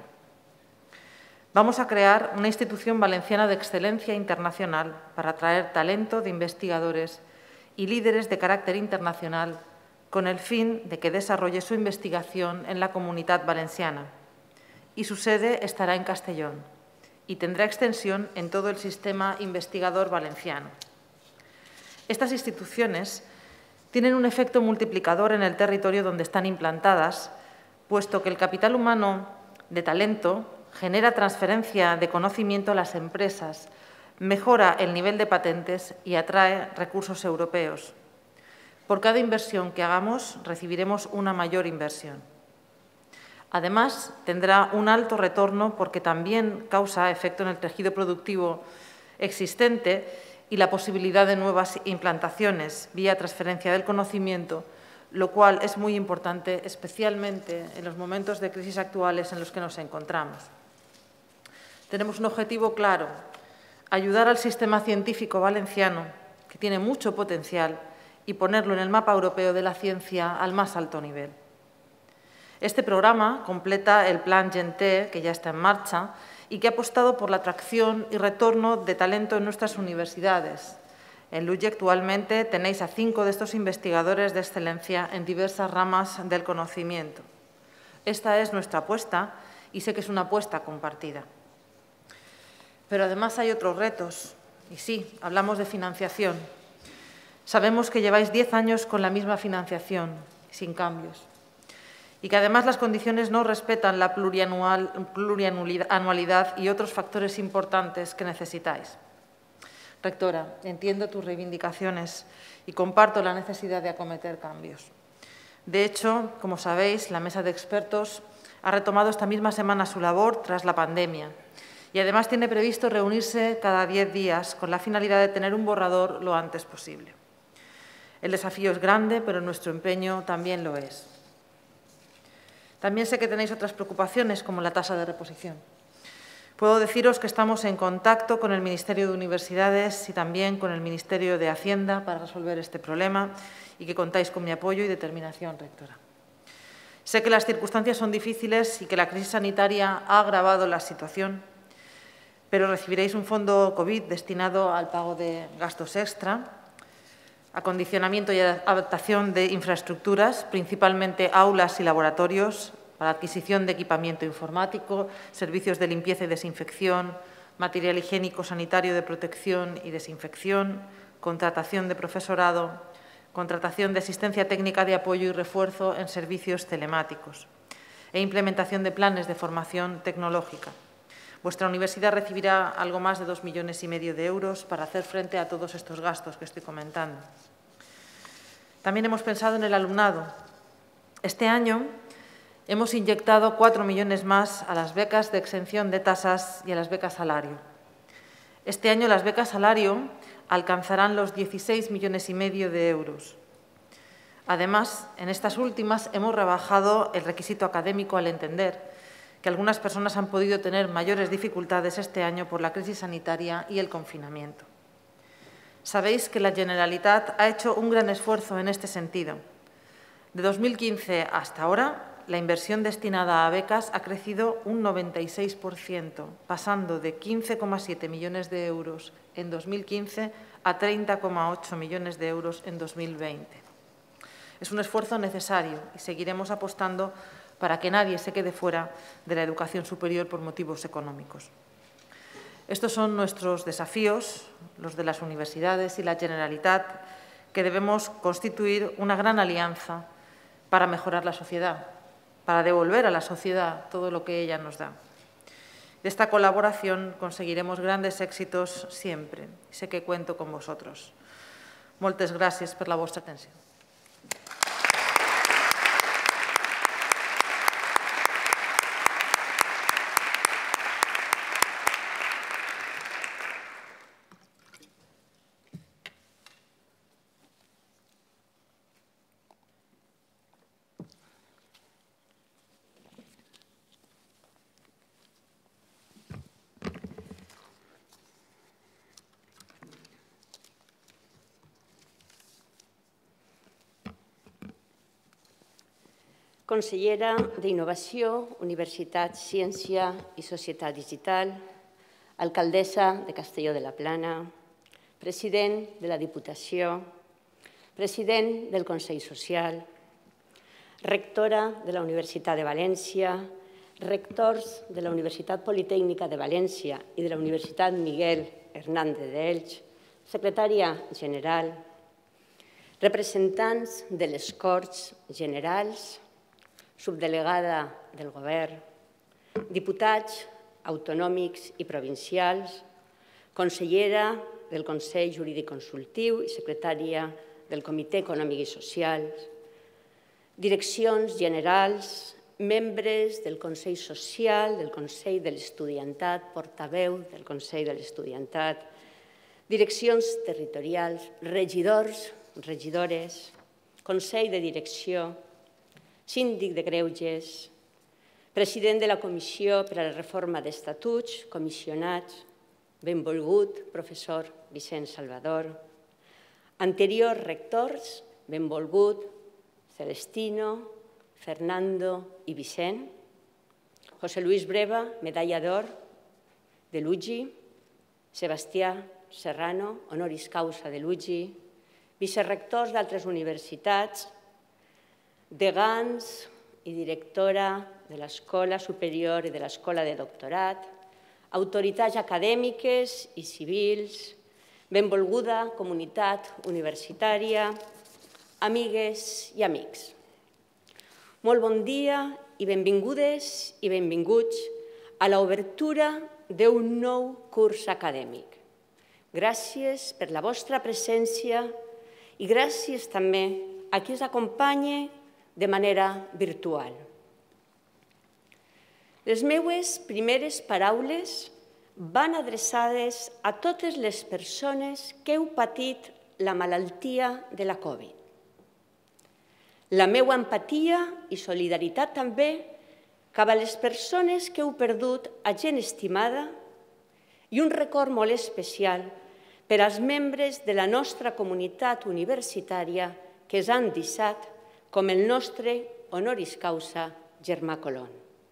Vamos a crear una institución valenciana de excelencia internacional para atraer talento de investigadores y líderes de carácter internacional con el fin de que desarrolle su investigación en la Comunitat Valenciana. Y su sede estará en Castellón y tendrá extensión en todo el sistema investigador valenciano. Estas instituciones tienen un efecto multiplicador en el territorio donde están implantadas, puesto que el capital humano de talento genera transferencia de conocimiento a las empresas, mejora el nivel de patentes y atrae recursos europeos. Por cada inversión que hagamos, recibiremos una mayor inversión. Además, tendrá un alto retorno porque también causa efecto en el tejido productivo existente y la posibilidad de nuevas implantaciones vía transferencia del conocimiento, lo cual es muy importante, especialmente en los momentos de crisis actuales en los que nos encontramos. Tenemos un objetivo claro: ayudar al sistema científico valenciano, que tiene mucho potencial, y ponerlo en el mapa europeo de la ciencia al más alto nivel. Este programa completa el Plan Gen-T, que ya está en marcha, y que ha apostado por la atracción y retorno de talento en nuestras universidades. En LUGI actualmente tenéis a 5 de estos investigadores de excelencia en diversas ramas del conocimiento. Esta es nuestra apuesta y sé que es una apuesta compartida. Pero además hay otros retos. Y sí, hablamos de financiación. Sabemos que lleváis 10 años con la misma financiación, sin cambios. y que además las condiciones no respetan la plurianualidad y otros factores importantes que necesitáis. Rectora, entiendo tus reivindicaciones y comparto la necesidad de acometer cambios. De hecho, como sabéis, la mesa de expertos ha retomado esta misma semana su labor tras la pandemia y además tiene previsto reunirse cada 10 días con la finalidad de tener un borrador lo antes posible. El desafío es grande, pero nuestro empeño también lo es. También sé que tenéis otras preocupaciones, como la tasa de reposición. Puedo deciros que estamos en contacto con el Ministerio de Universidades y también con el Ministerio de Hacienda para resolver este problema y que contáis con mi apoyo y determinación, rectora. Sé que las circunstancias son difíciles y que la crisis sanitaria ha agravado la situación, pero recibiréis un fondo COVID destinado al pago de gastos extra, acondicionamiento y adaptación de infraestructuras, principalmente aulas y laboratorios, para adquisición de equipamiento informático, servicios de limpieza y desinfección, material higiénico sanitario de protección y desinfección, contratación de profesorado, contratación de asistencia técnica de apoyo y refuerzo en servicios telemáticos e implementación de planes de formación tecnológica. Vuestra universidad recibirá algo más de 2,5 millones de euros para hacer frente a todos estos gastos que estoy comentando. También hemos pensado en el alumnado. Este año hemos inyectado 4 millones más a las becas de exención de tasas y a las becas salario. Este año las becas salario alcanzarán los 16,5 millones de euros. Además, en estas últimas hemos rebajado el requisito académico al entender que algunas personas han podido tener mayores dificultades este año por la crisis sanitaria y el confinamiento. Sabéis que la Generalitat ha hecho un gran esfuerzo en este sentido. De 2015 hasta ahora, la inversión destinada a becas ha crecido un 96%, pasando de 15,7 millones de euros en 2015 a 30,8 millones de euros en 2020. Es un esfuerzo necesario y seguiremos apostando para que nadie se quede fuera de la educación superior por motivos económicos. Estos son nuestros desafíos, los de las universidades y la Generalitat, que debemos constituir una gran alianza para mejorar la sociedad, para devolver a la sociedad todo lo que ella nos da. De esta colaboración conseguiremos grandes éxitos siempre. Sé que cuento con vosotros. Moltes gràcies per la vostra atenció. Consellera d'Innovació, Universitat, Ciència i Societat Digital, alcaldessa de Castelló de la Plana, president de la Diputació, president del Consell Social, rectora de la Universitat de València, rectors de la Universitat Politècnica de València i de la Universitat Miguel Hernández d'Elx, secretària general, representants de les Corts Generals, subdelegada del Govern, diputats autonòmics i provincials, consellera del Consell Jurídic Consultiu i secretària del Comitè Econòmic i Social, direccions generals, membres del Consell Social, del Consell de l'Estudiantat, portaveu del Consell de l'Estudiantat, direccions territorials, regidors, regidores, Consell de Direcció, síndic de Greuges, president de la Comissió per a la Reforma d'Estatuts, comissionats, benvolgut professor Vicent Salvador, anteriors rectors, benvolgut Celestino, Fernando i Vicent, José Luis Breva, medalla d'or de l'UGI, Sebastià Serrano, honoris causa de l'UGI, vicerrectors d'altres universitats, degans i directora de l'Escola Superior i de l'Escola de Doctorat, autoritats acadèmiques i civils, benvolguda comunitat universitària, amigues i amics. Molt bon dia i benvingudes i benvinguts a l'obertura d'un nou curs acadèmic. Gràcies per la vostra presència i gràcies també a qui ens acompanya de manera virtual. Les meves primeres paraules van adreçades a totes les persones que heu patit la malaltia de la Covid. La meva empatia i solidaritat també cap a les persones que heu perdut a gent estimada i un record molt especial per als membres de la nostra comunitat universitària que ens han deixat, com el nostre honoris causa Germà Colón.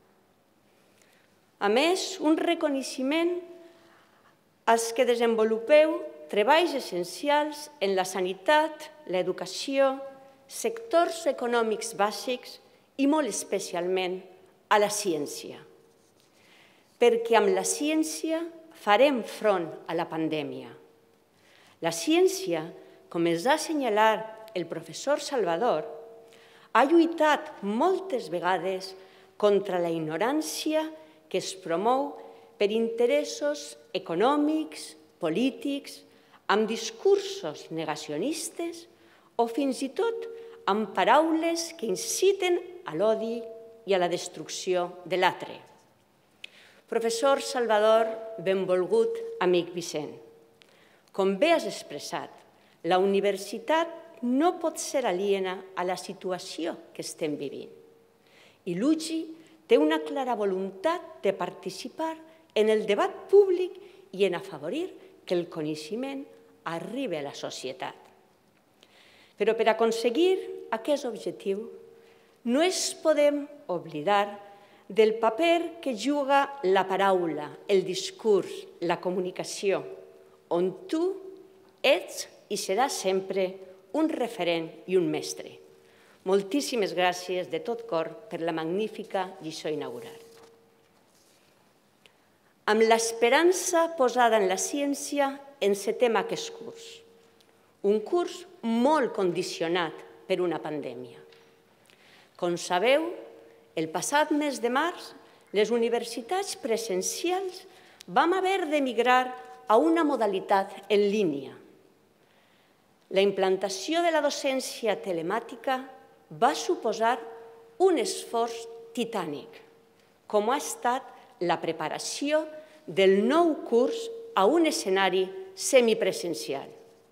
A més, un reconeixement als que desenvolupeu treballs essencials en la sanitat, l'educació, sectors econòmics bàsics i molt especialment a la ciència. Perquè amb la ciència farem front a la pandèmia. La ciència, com ens ha assenyalat el professor Salvador, ha lluitat moltes vegades contra la ignorància que es promou per interessos econòmics, polítics, amb discursos negacionistes o fins i tot amb paraules que inciten a l'odi i a la destrucció de l'altre. Professor Salvador, benvolgut amic Vicent, com bé has expressat, la universitat no pot ser aliena a la situació que estem vivint. I l'UGI té una clara voluntat de participar en el debat públic i en afavorir que el coneixement arribi a la societat. Però per aconseguir aquest objectiu no ens podem oblidar del paper que juga la paraula, el discurs, la comunicació, on tu ets i seràs sempre un referent i un mestre. Moltíssimes gràcies de tot cor per la magnífica lliçó inaugural. Amb l'esperança posada en la ciència, encetem aquest curs. Un curs molt condicionat per una pandèmia. Com sabeu, el passat mes de març, les universitats presencials vam haver d'emigrar a una modalitat en línia. La implantació de la docència telemàtica va suposar un esforç titànic, com ha estat la preparació del nou curs a un escenari semipresencial.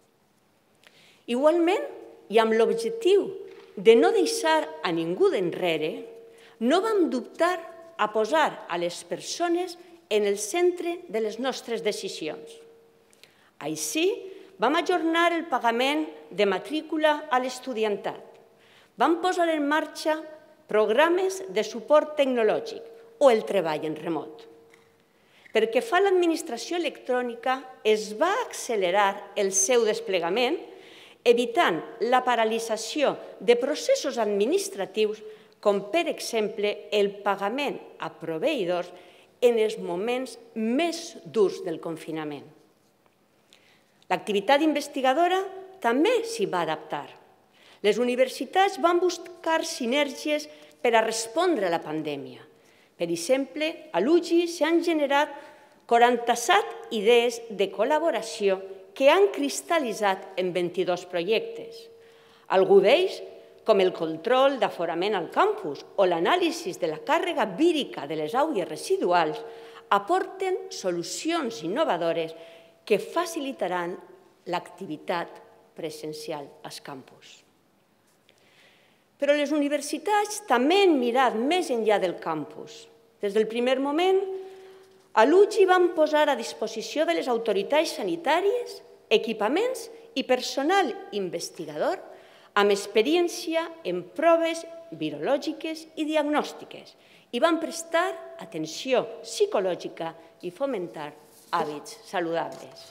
Igualment, i amb l'objectiu de no deixar a ningú d'enrere, no vam dubtar a posar a les persones en el centre de les nostres decisions. Així, vam ajornar el pagament de matrícula a l'estudiantat. Vam posar en marxa programes de suport tecnològic o el treball en remot. Pel que fa a l'administració electrònica, es va accelerar el seu desplegament, evitant la paralització de processos administratius com, per exemple, el pagament a proveïdors en els moments més durs del confinament. L'activitat investigadora també s'hi va adaptar. Les universitats van buscar sinergies per a respondre a la pandèmia. Per exemple, a l'UGI s'han generat 47 idees de col·laboració que han cristal·litzat en 22 projectes. Algú d'ells, com el control d'aforament al campus o l'anàlisi de la càrrega vírica de les aules residuals, aporten solucions innovadores que facilitaran l'activitat presencial als campus. Però les universitats també han mirat més enllà del campus. Des del primer moment, a l'UGI van posar a disposició de les autoritats sanitàries equipaments i personal investigador amb experiència en proves virològiques i diagnòstiques i van prestar atenció psicològica i fomentar hàbits saludables.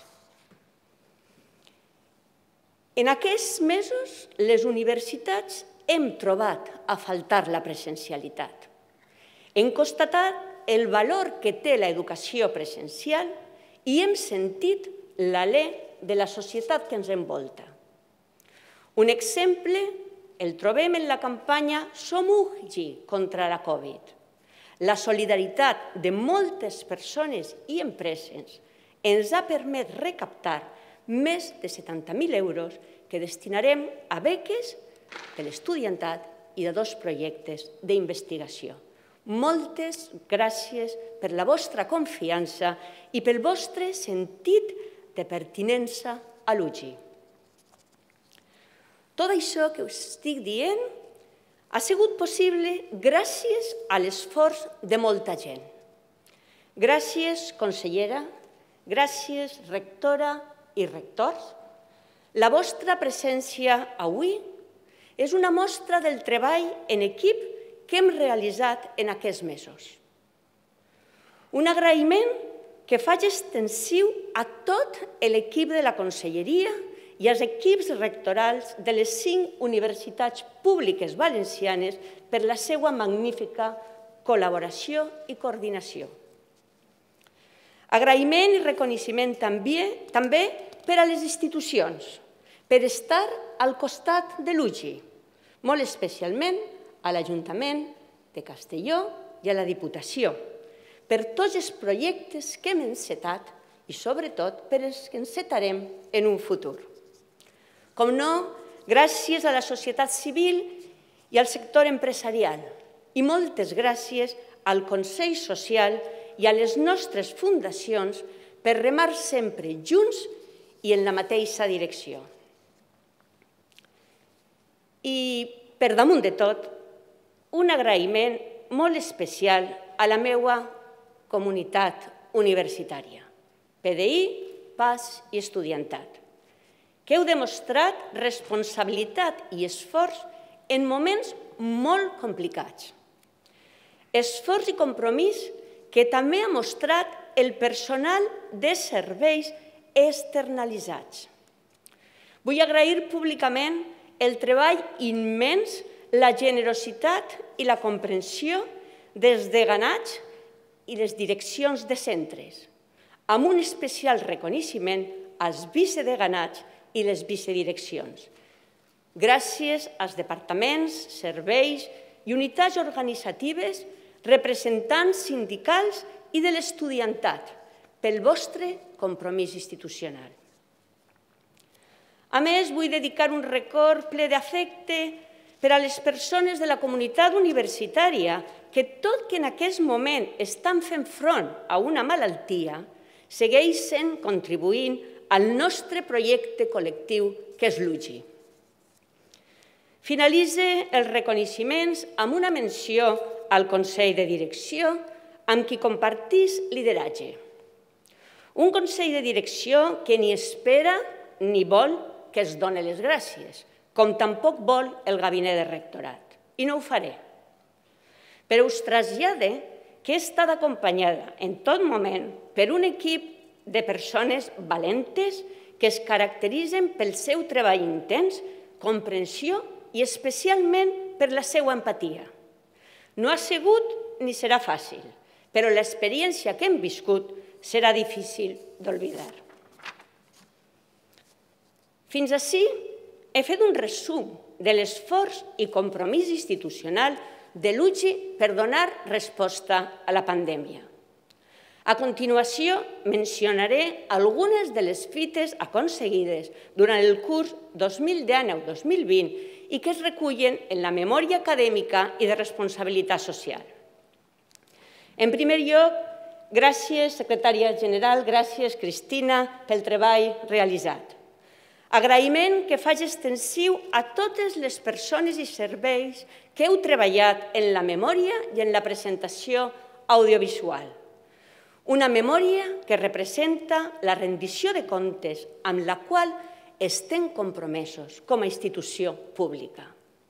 En aquests mesos, les universitats hem trobat a faltar la presencialitat. Hem constatat el valor que té l'educació presencial i hem sentit l'alè de la societat que ens envolta. Un exemple el trobem en la campanya Som Uji contra la Covid. La solidaritat de moltes persones i empreses ens ha permès recaptar més de 70.000 euros que destinarem a beques de l'estudiantat i de 2 projectes d'investigació. Moltes gràcies per la vostra confiança i pel vostre sentit de pertinença a l'UGI. Tot això que us estic dient ha sigut possible gràcies a l'esforç de molta gent. Gràcies, consellera, gràcies, rectora i rectors. La vostra presència avui és una mostra del treball en equip que hem realitzat en aquests mesos. Un agraïment que faig extensiu a tot l'equip de la Conselleria i als equips rectorals de les 5 universitats públiques valencianes per la seva magnífica col·laboració i coordinació. Agraïment i reconeixement també per a les institucions, per estar al costat de l'UGI, molt especialment a l'Ajuntament de Castelló i a la Diputació, per tots els projectes que hem encetat i, sobretot, per els que encetarem en un futur. Com no, gràcies a la societat civil i al sector empresarial i moltes gràcies al Consell Social i a les nostres fundacions per remar sempre junts i en la mateixa direcció. I, per damunt de tot, un agraïment molt especial a la meva comunitat universitària, PDI, PAS i estudiantat, que heu demostrat responsabilitat i esforç en moments molt complicats. Esforç i compromís que també ha mostrat el personal de serveis externalitzats. Vull agrair públicament el treball immens, la generositat i la comprensió dels deganats i les direccions de centres, amb un especial reconeixement als vicedeganats i les vicedireccions. Gràcies als departaments, serveis i unitats organitzatives, representants sindicals i de l'estudiantat, pel vostre compromís institucional. A més, vull dedicar un record ple d'afecte per a les persones de la comunitat universitària que, tot que en aquest moment estan fent front a una malaltia, segueixen contribuint al nostre projecte col·lectiu, que és l'UGI. Finalitze els reconeixements amb una menció al Consell de Direcció, amb qui compartís lideratge. Un Consell de Direcció que ni espera ni vol que es doni les gràcies, com tampoc vol el gabinet de rectorat, i no ho faré. Però us trasllade que he estat acompanyada en tot moment per un equip de persones valentes que es caracteritzen pel seu treball intens, comprensió i especialment per la seva empatia. No ha sigut ni serà fàcil, però l'experiència que hem viscut serà difícil d'oblidar. Fins ací he fet un resum de l'esforç i compromís institucional de l'UGI per donar resposta a la pandèmia. A continuació, mencionaré algunes de les fites aconseguides durant el curs 2019-2020 i que es recullen en la memòria acadèmica i de responsabilitat social. En primer lloc, gràcies, secretària general, gràcies, Cristina, pel treball realitzat. Agraïment que faig extensiu a totes les persones i serveis que heu treballat en la memòria i en la presentació audiovisual. Una memòria que representa la rendició de comptes amb la qual estem compromesos com a institució pública.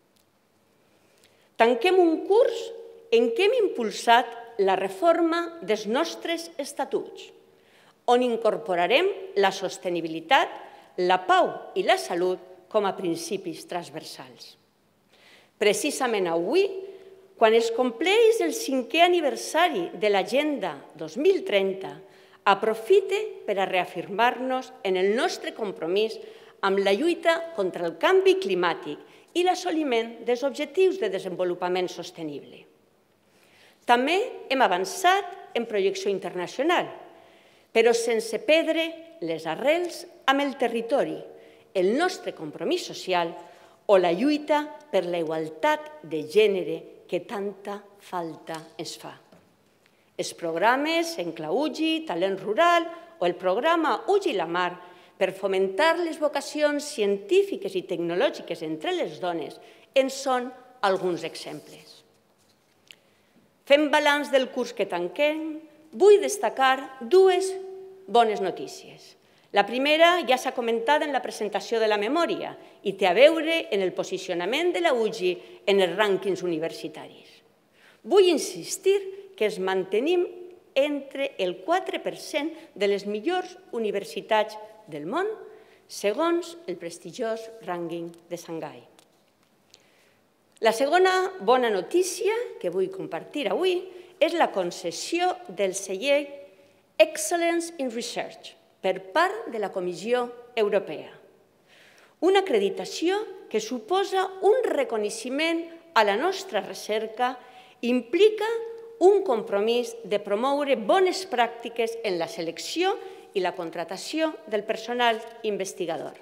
Tanquem un curs en què hem impulsat la reforma dels nostres estatuts, on incorporarem la sostenibilitat, la pau i la salut com a principis transversals. Precisament avui, quan es compleix el 5è aniversari de l'Agenda 2030, aprofite per a reafirmar-nos en el nostre compromís amb la lluita contra el canvi climàtic i l'assoliment dels objectius de desenvolupament sostenible. També hem avançat en projecció internacional, però sense perdre les arrels amb el territori, el nostre compromís social o la lluita per la igualtat de gènere que tanta falta ens fa. Els programes Encla UGI, Talent Rural o el programa UGI la Mar per fomentar les vocacions científiques i tecnològiques entre les dones en són alguns exemples. Fent balanç del curs que tanquem, vull destacar dues bones notícies. La primera ja s'ha comentat en la presentació de la memòria i té a veure en el posicionament de la UGI en els rànquings universitaris. Vull insistir que ens mantenim entre el 4% de les millors universitats del món, segons el prestigiós rànquing de Xangai. La segona bona notícia que vull compartir avui és la concessió del celler Excellence in Research per part de la Comissió Europea. Una acreditació que suposa un reconeixement a la nostra recerca implica un compromís de promoure bones pràctiques en la selecció i la contratació del personal investigador.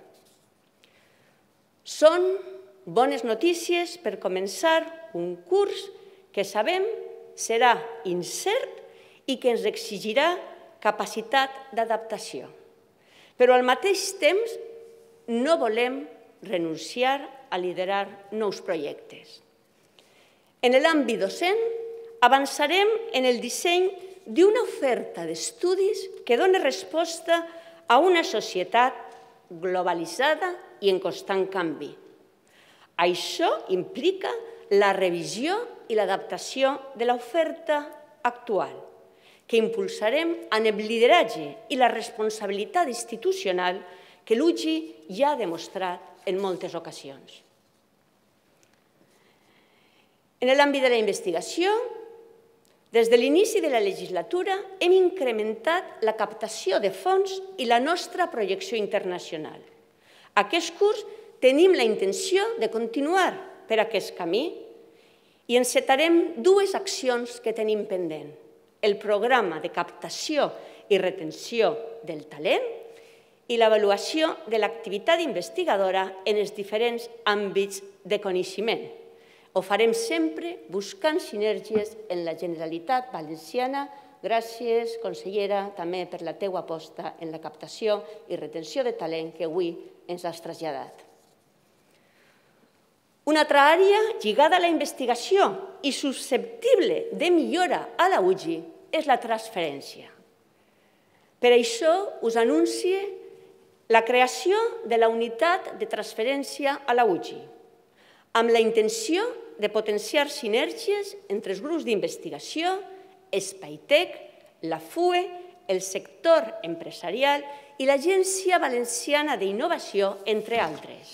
Són bones notícies per començar un curs que sabem serà incert i que ens exigirà capacitat d'adaptació. Però al mateix temps no volem renunciar a liderar nous projectes. En l'àmbit docent avançarem en el disseny d'una oferta d'estudis que doni resposta a una societat globalitzada i en constant canvi. Això implica la revisió i l'adaptació de l'oferta actual, que impulsarem amb el lideratge i la responsabilitat institucional que l'UGI ja ha demostrat en moltes ocasions. En l'àmbit de la investigació, des de l'inici de la legislatura hem incrementat la captació de fons i la nostra projecció internacional. Aquest curs tenim la intenció de continuar per aquest camí i encetarem dues accions que tenim pendent: el programa de captació i retenció del talent i l'avaluació de l'activitat investigadora en els diferents àmbits de coneixement. Ho farem sempre buscant sinergies en la Generalitat Valenciana. Gràcies, consellera, també per la teua aposta en la captació i retenció de talent que avui ens has traslladat. Una altra àrea lligada a la investigació i susceptible de millora a la UGI és la transferència. Per això us anuncie la creació de la unitat de transferència a la UGI, amb la intenció de potenciar sinergies entre els grups d'investigació, Espaitec, la FUE, el sector empresarial i l'Agència Valenciana d'Innovació, entre altres.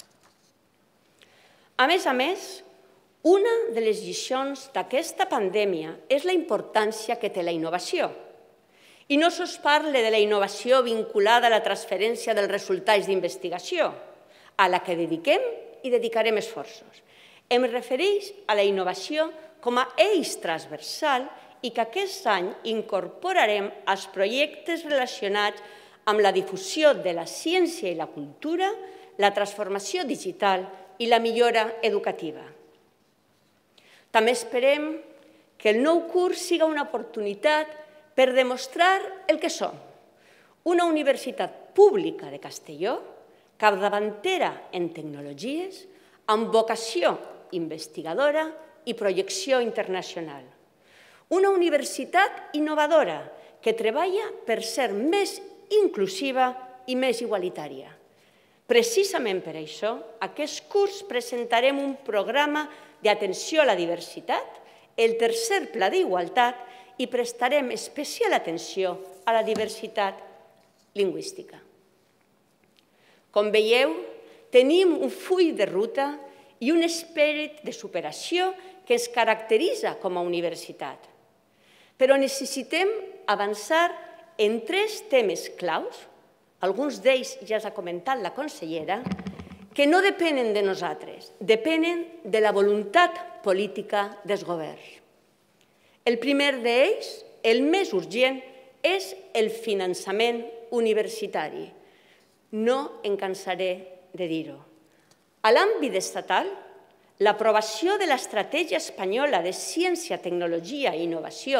A més, una de les lliçons d'aquesta pandèmia és la importància que té la innovació. I no sols parle de la innovació vinculada a la transferència dels resultats d'investigació, a la que dediquem i dedicarem esforços. Em refereix a la innovació com a eix transversal i que aquest any incorporarem als projectes relacionats amb la difusió de la ciència i la cultura, la transformació digital i la millora educativa. També esperem que el nou curs siga una oportunitat per demostrar el que som: una universitat pública de Castelló, capdavantera en tecnologies, amb vocació investigadora i projecció internacional. Una universitat innovadora que treballa per ser més inclusiva i més igualitària. Precisament per això, aquest curs presentarem un programa d'atenció a la diversitat, el tercer pla d'igualtat, i prestarem especial atenció a la diversitat lingüística. Com veieu, tenim un full de ruta i un esperit de superació que ens caracteritza com a universitat. Però necessitem avançar en 3 temes claus, alguns d'ells ja s'ha comentat la consellera, que no depenen de nosaltres, depenen de la voluntat política dels governs. El primer d'ells, el més urgent, és el finançament universitari. No em cansaré de dir-ho. A l'àmbit estatal, l'aprovació de l'Estratègia Espanyola de Ciència, Tecnologia i Innovació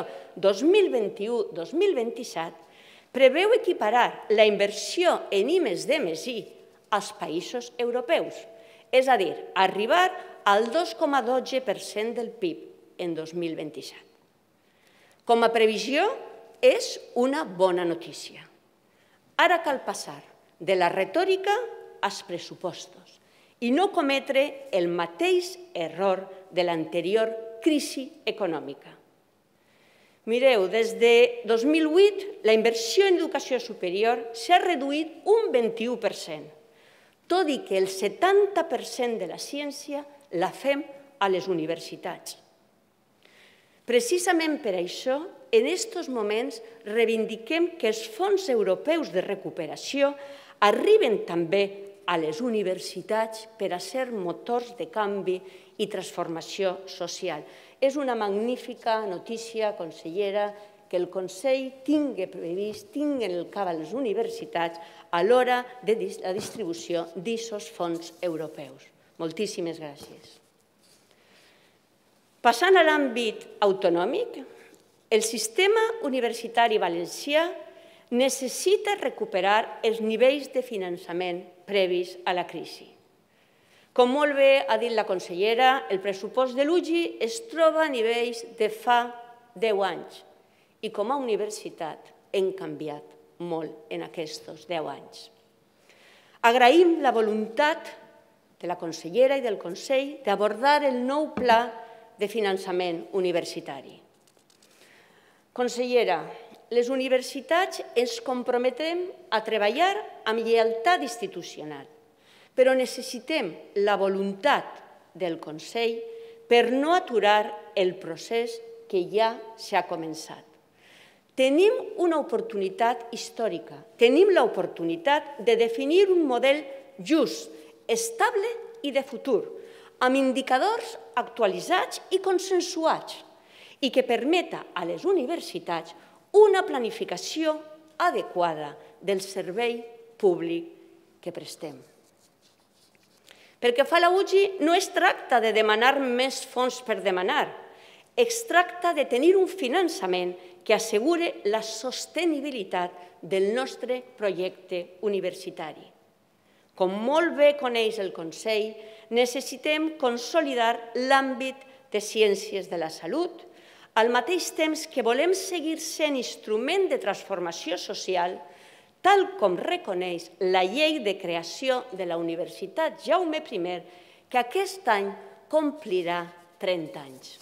2021-2027 preveu equiparar la inversió en I+D+I als països europeus, és a dir, arribar al 2,12% del PIB en 2027. Com a previsió, és una bona notícia. Ara cal passar de la retòrica als pressupostos i no cometre el mateix error de l'anterior crisi econòmica. Mireu, des de 2008 la inversió en educació superior s'ha reduït un 21%, tot i que el 70% de la ciència la fem a les universitats. Precisament per això, en aquests moments reivindiquem que els fons europeus de recuperació arriben també a les universitats per a ser motors de canvi i transformació social. És una magnífica notícia, consellera, que el Consell tingui previst, tingui al cap a les universitats a l'hora de la distribució d'aquests fons europeus. Moltíssimes gràcies. Passant a l'àmbit autonòmic, el sistema universitari valencià necessita recuperar els nivells de finançament previs a la crisi. Com molt bé ha dit la consellera, el pressupost de l'UGI es troba a nivells de fa 10 anys i com a universitat hem canviat molt en aquests 10 anys. Agraïm la voluntat de la consellera i del Consell d'abordar el nou pla de finançament universitari. Consellera, les universitats ens comprometem a treballar amb lleialtat institucional, però necessitem la voluntat del Consell per no aturar el procés que ja s'ha començat. Tenim una oportunitat històrica, tenim l'oportunitat de definir un model just, estable i de futur, amb indicadors actualitzats i consensuats i que permeta a les universitats una planificació adequada del servei públic que prestem. Perquè fa la UGI no es tracta de demanar més fons per demanar, es tracta de tenir un finançament que assegure la sostenibilitat del nostre projecte universitari. Com molt bé coneix el Consell, necessitem consolidar l'àmbit de ciències de la salut, al mateix temps que volem seguir sent instrument de transformació social, tal com reconeix la llei de creació de la Universitat Jaume I, que aquest any complirà 30 anys.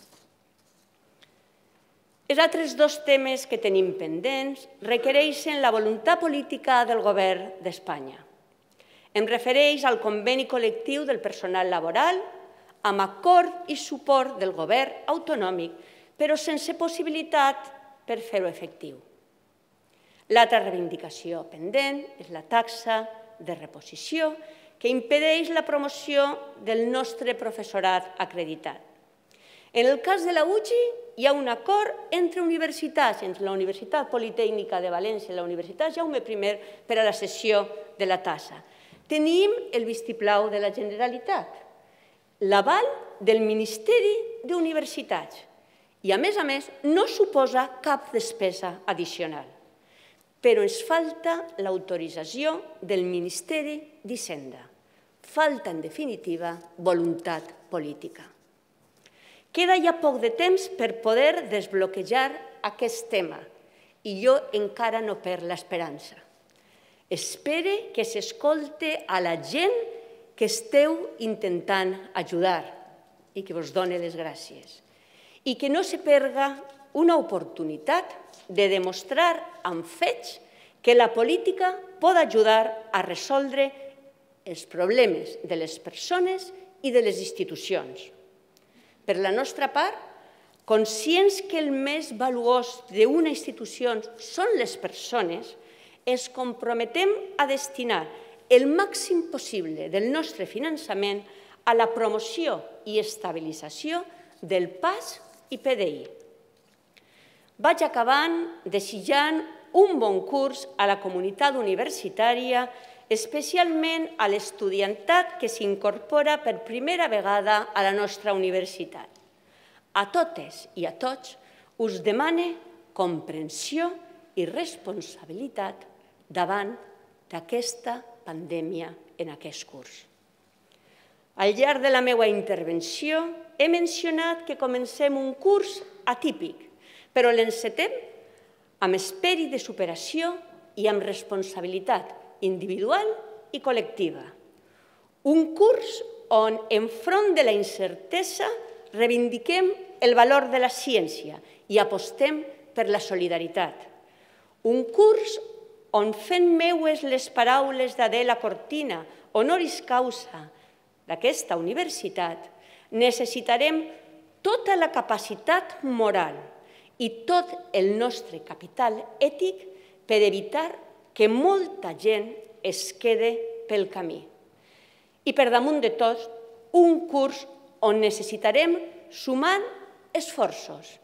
Els altres dos temes que tenim pendents requereixen la voluntat política del Govern d'Espanya. Em refereix al conveni col·lectiu del personal laboral, amb acord i suport del Govern autonòmic, però sense possibilitat per fer-ho efectiu. L'altra reivindicació pendent és la taxa de reposició, que impedeix la promoció del nostre professorat acreditat. En el cas de la UGI hi ha un acord entre universitats, entre la Universitat Politècnica de València i la Universitat Jaume I per a la cessió de la tassa. Tenim el vistiplau de la Generalitat, l'aval del Ministeri d'Universitats i, a més, no suposa cap despesa addicional. Però ens falta l'autorització del Ministeri d'Hisenda. Falta, en definitiva, voluntat política. Queda ja poc de temps per poder desbloquejar aquest tema i jo encara no perdo l'esperança. Espere que s'escolte a la gent que esteu intentant ajudar i que vos done les gràcies. I que no se perda una oportunitat de demostrar amb fets que la política pot ajudar a resoldre els problemes de les persones i de les institucions. Per la nostra part, conscients que el més valuós d'una institució són les persones, ens comprometem a destinar el màxim possible del nostre finançament a la promoció i estabilització del PAS i PDI. Vaig acabant desitjant un bon curs a la comunitat universitària, especialment a l'estudiantat que s'incorpora per primera vegada a la nostra universitat. A totes i a tots us demane comprensió i responsabilitat davant d'aquesta pandèmia en aquest curs. Al llarg de la meva intervenció he mencionat que comencem un curs atípic, però l'encetem amb esperit de superació i amb responsabilitat individual i col·lectiva. Un curs on, enfront de la incertesa, reivindiquem el valor de la ciència i apostem per la solidaritat. Un curs on, fent meues les paraules d'Adela Cortina, honoris causa d'aquesta universitat, necessitarem tota la capacitat moral i tot el nostre capital ètic per evitar que molta gent es quede pel camí. I per damunt de tot, un curs on necessitarem sumar esforços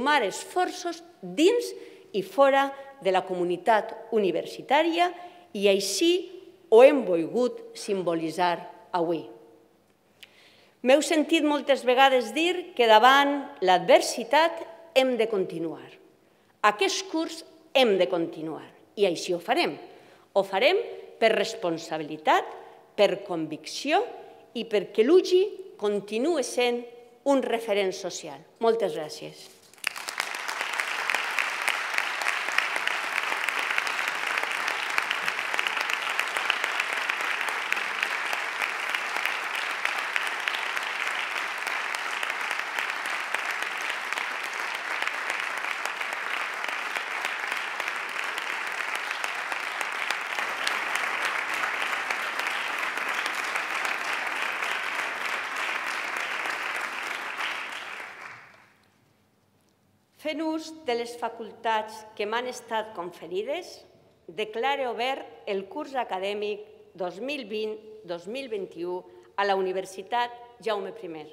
dins i fora de la comunitat universitària i així ho hem volgut simbolitzar avui. M'heu sentit moltes vegades dir que davant l'adversitat hem de continuar. Aquest curs hem de continuar i així ho farem. Ho farem per responsabilitat, per convicció i perquè l'UGI continuï sent un referent social. Moltes gràcies. Fent ús de les facultats que m'han estat conferides, declare obert el curs acadèmic 2020-2021 a la Universitat Jaume I.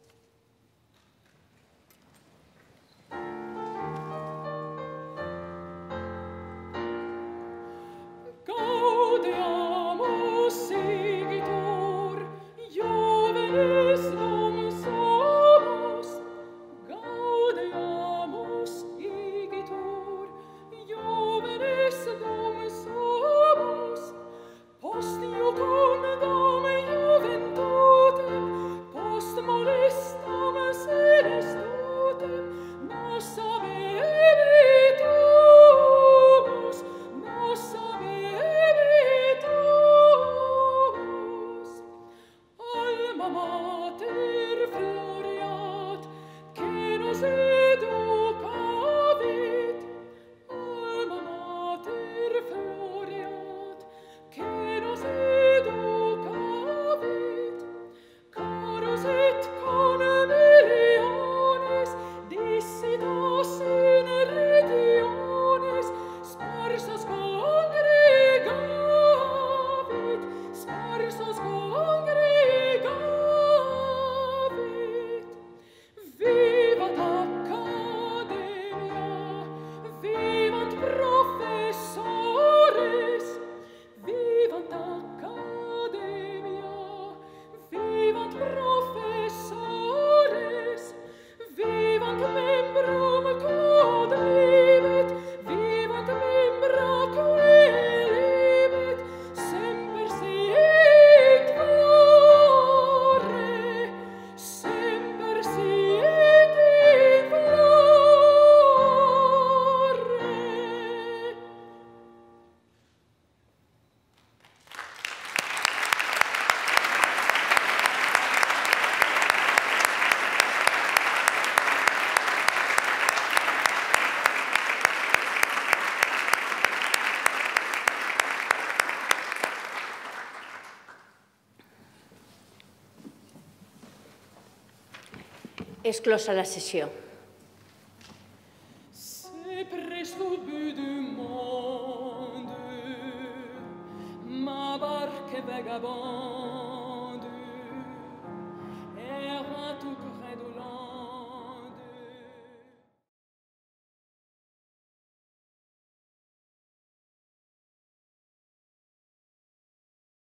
És closa la sessió. C'est presque au bout du monde, ma barque que vagabond.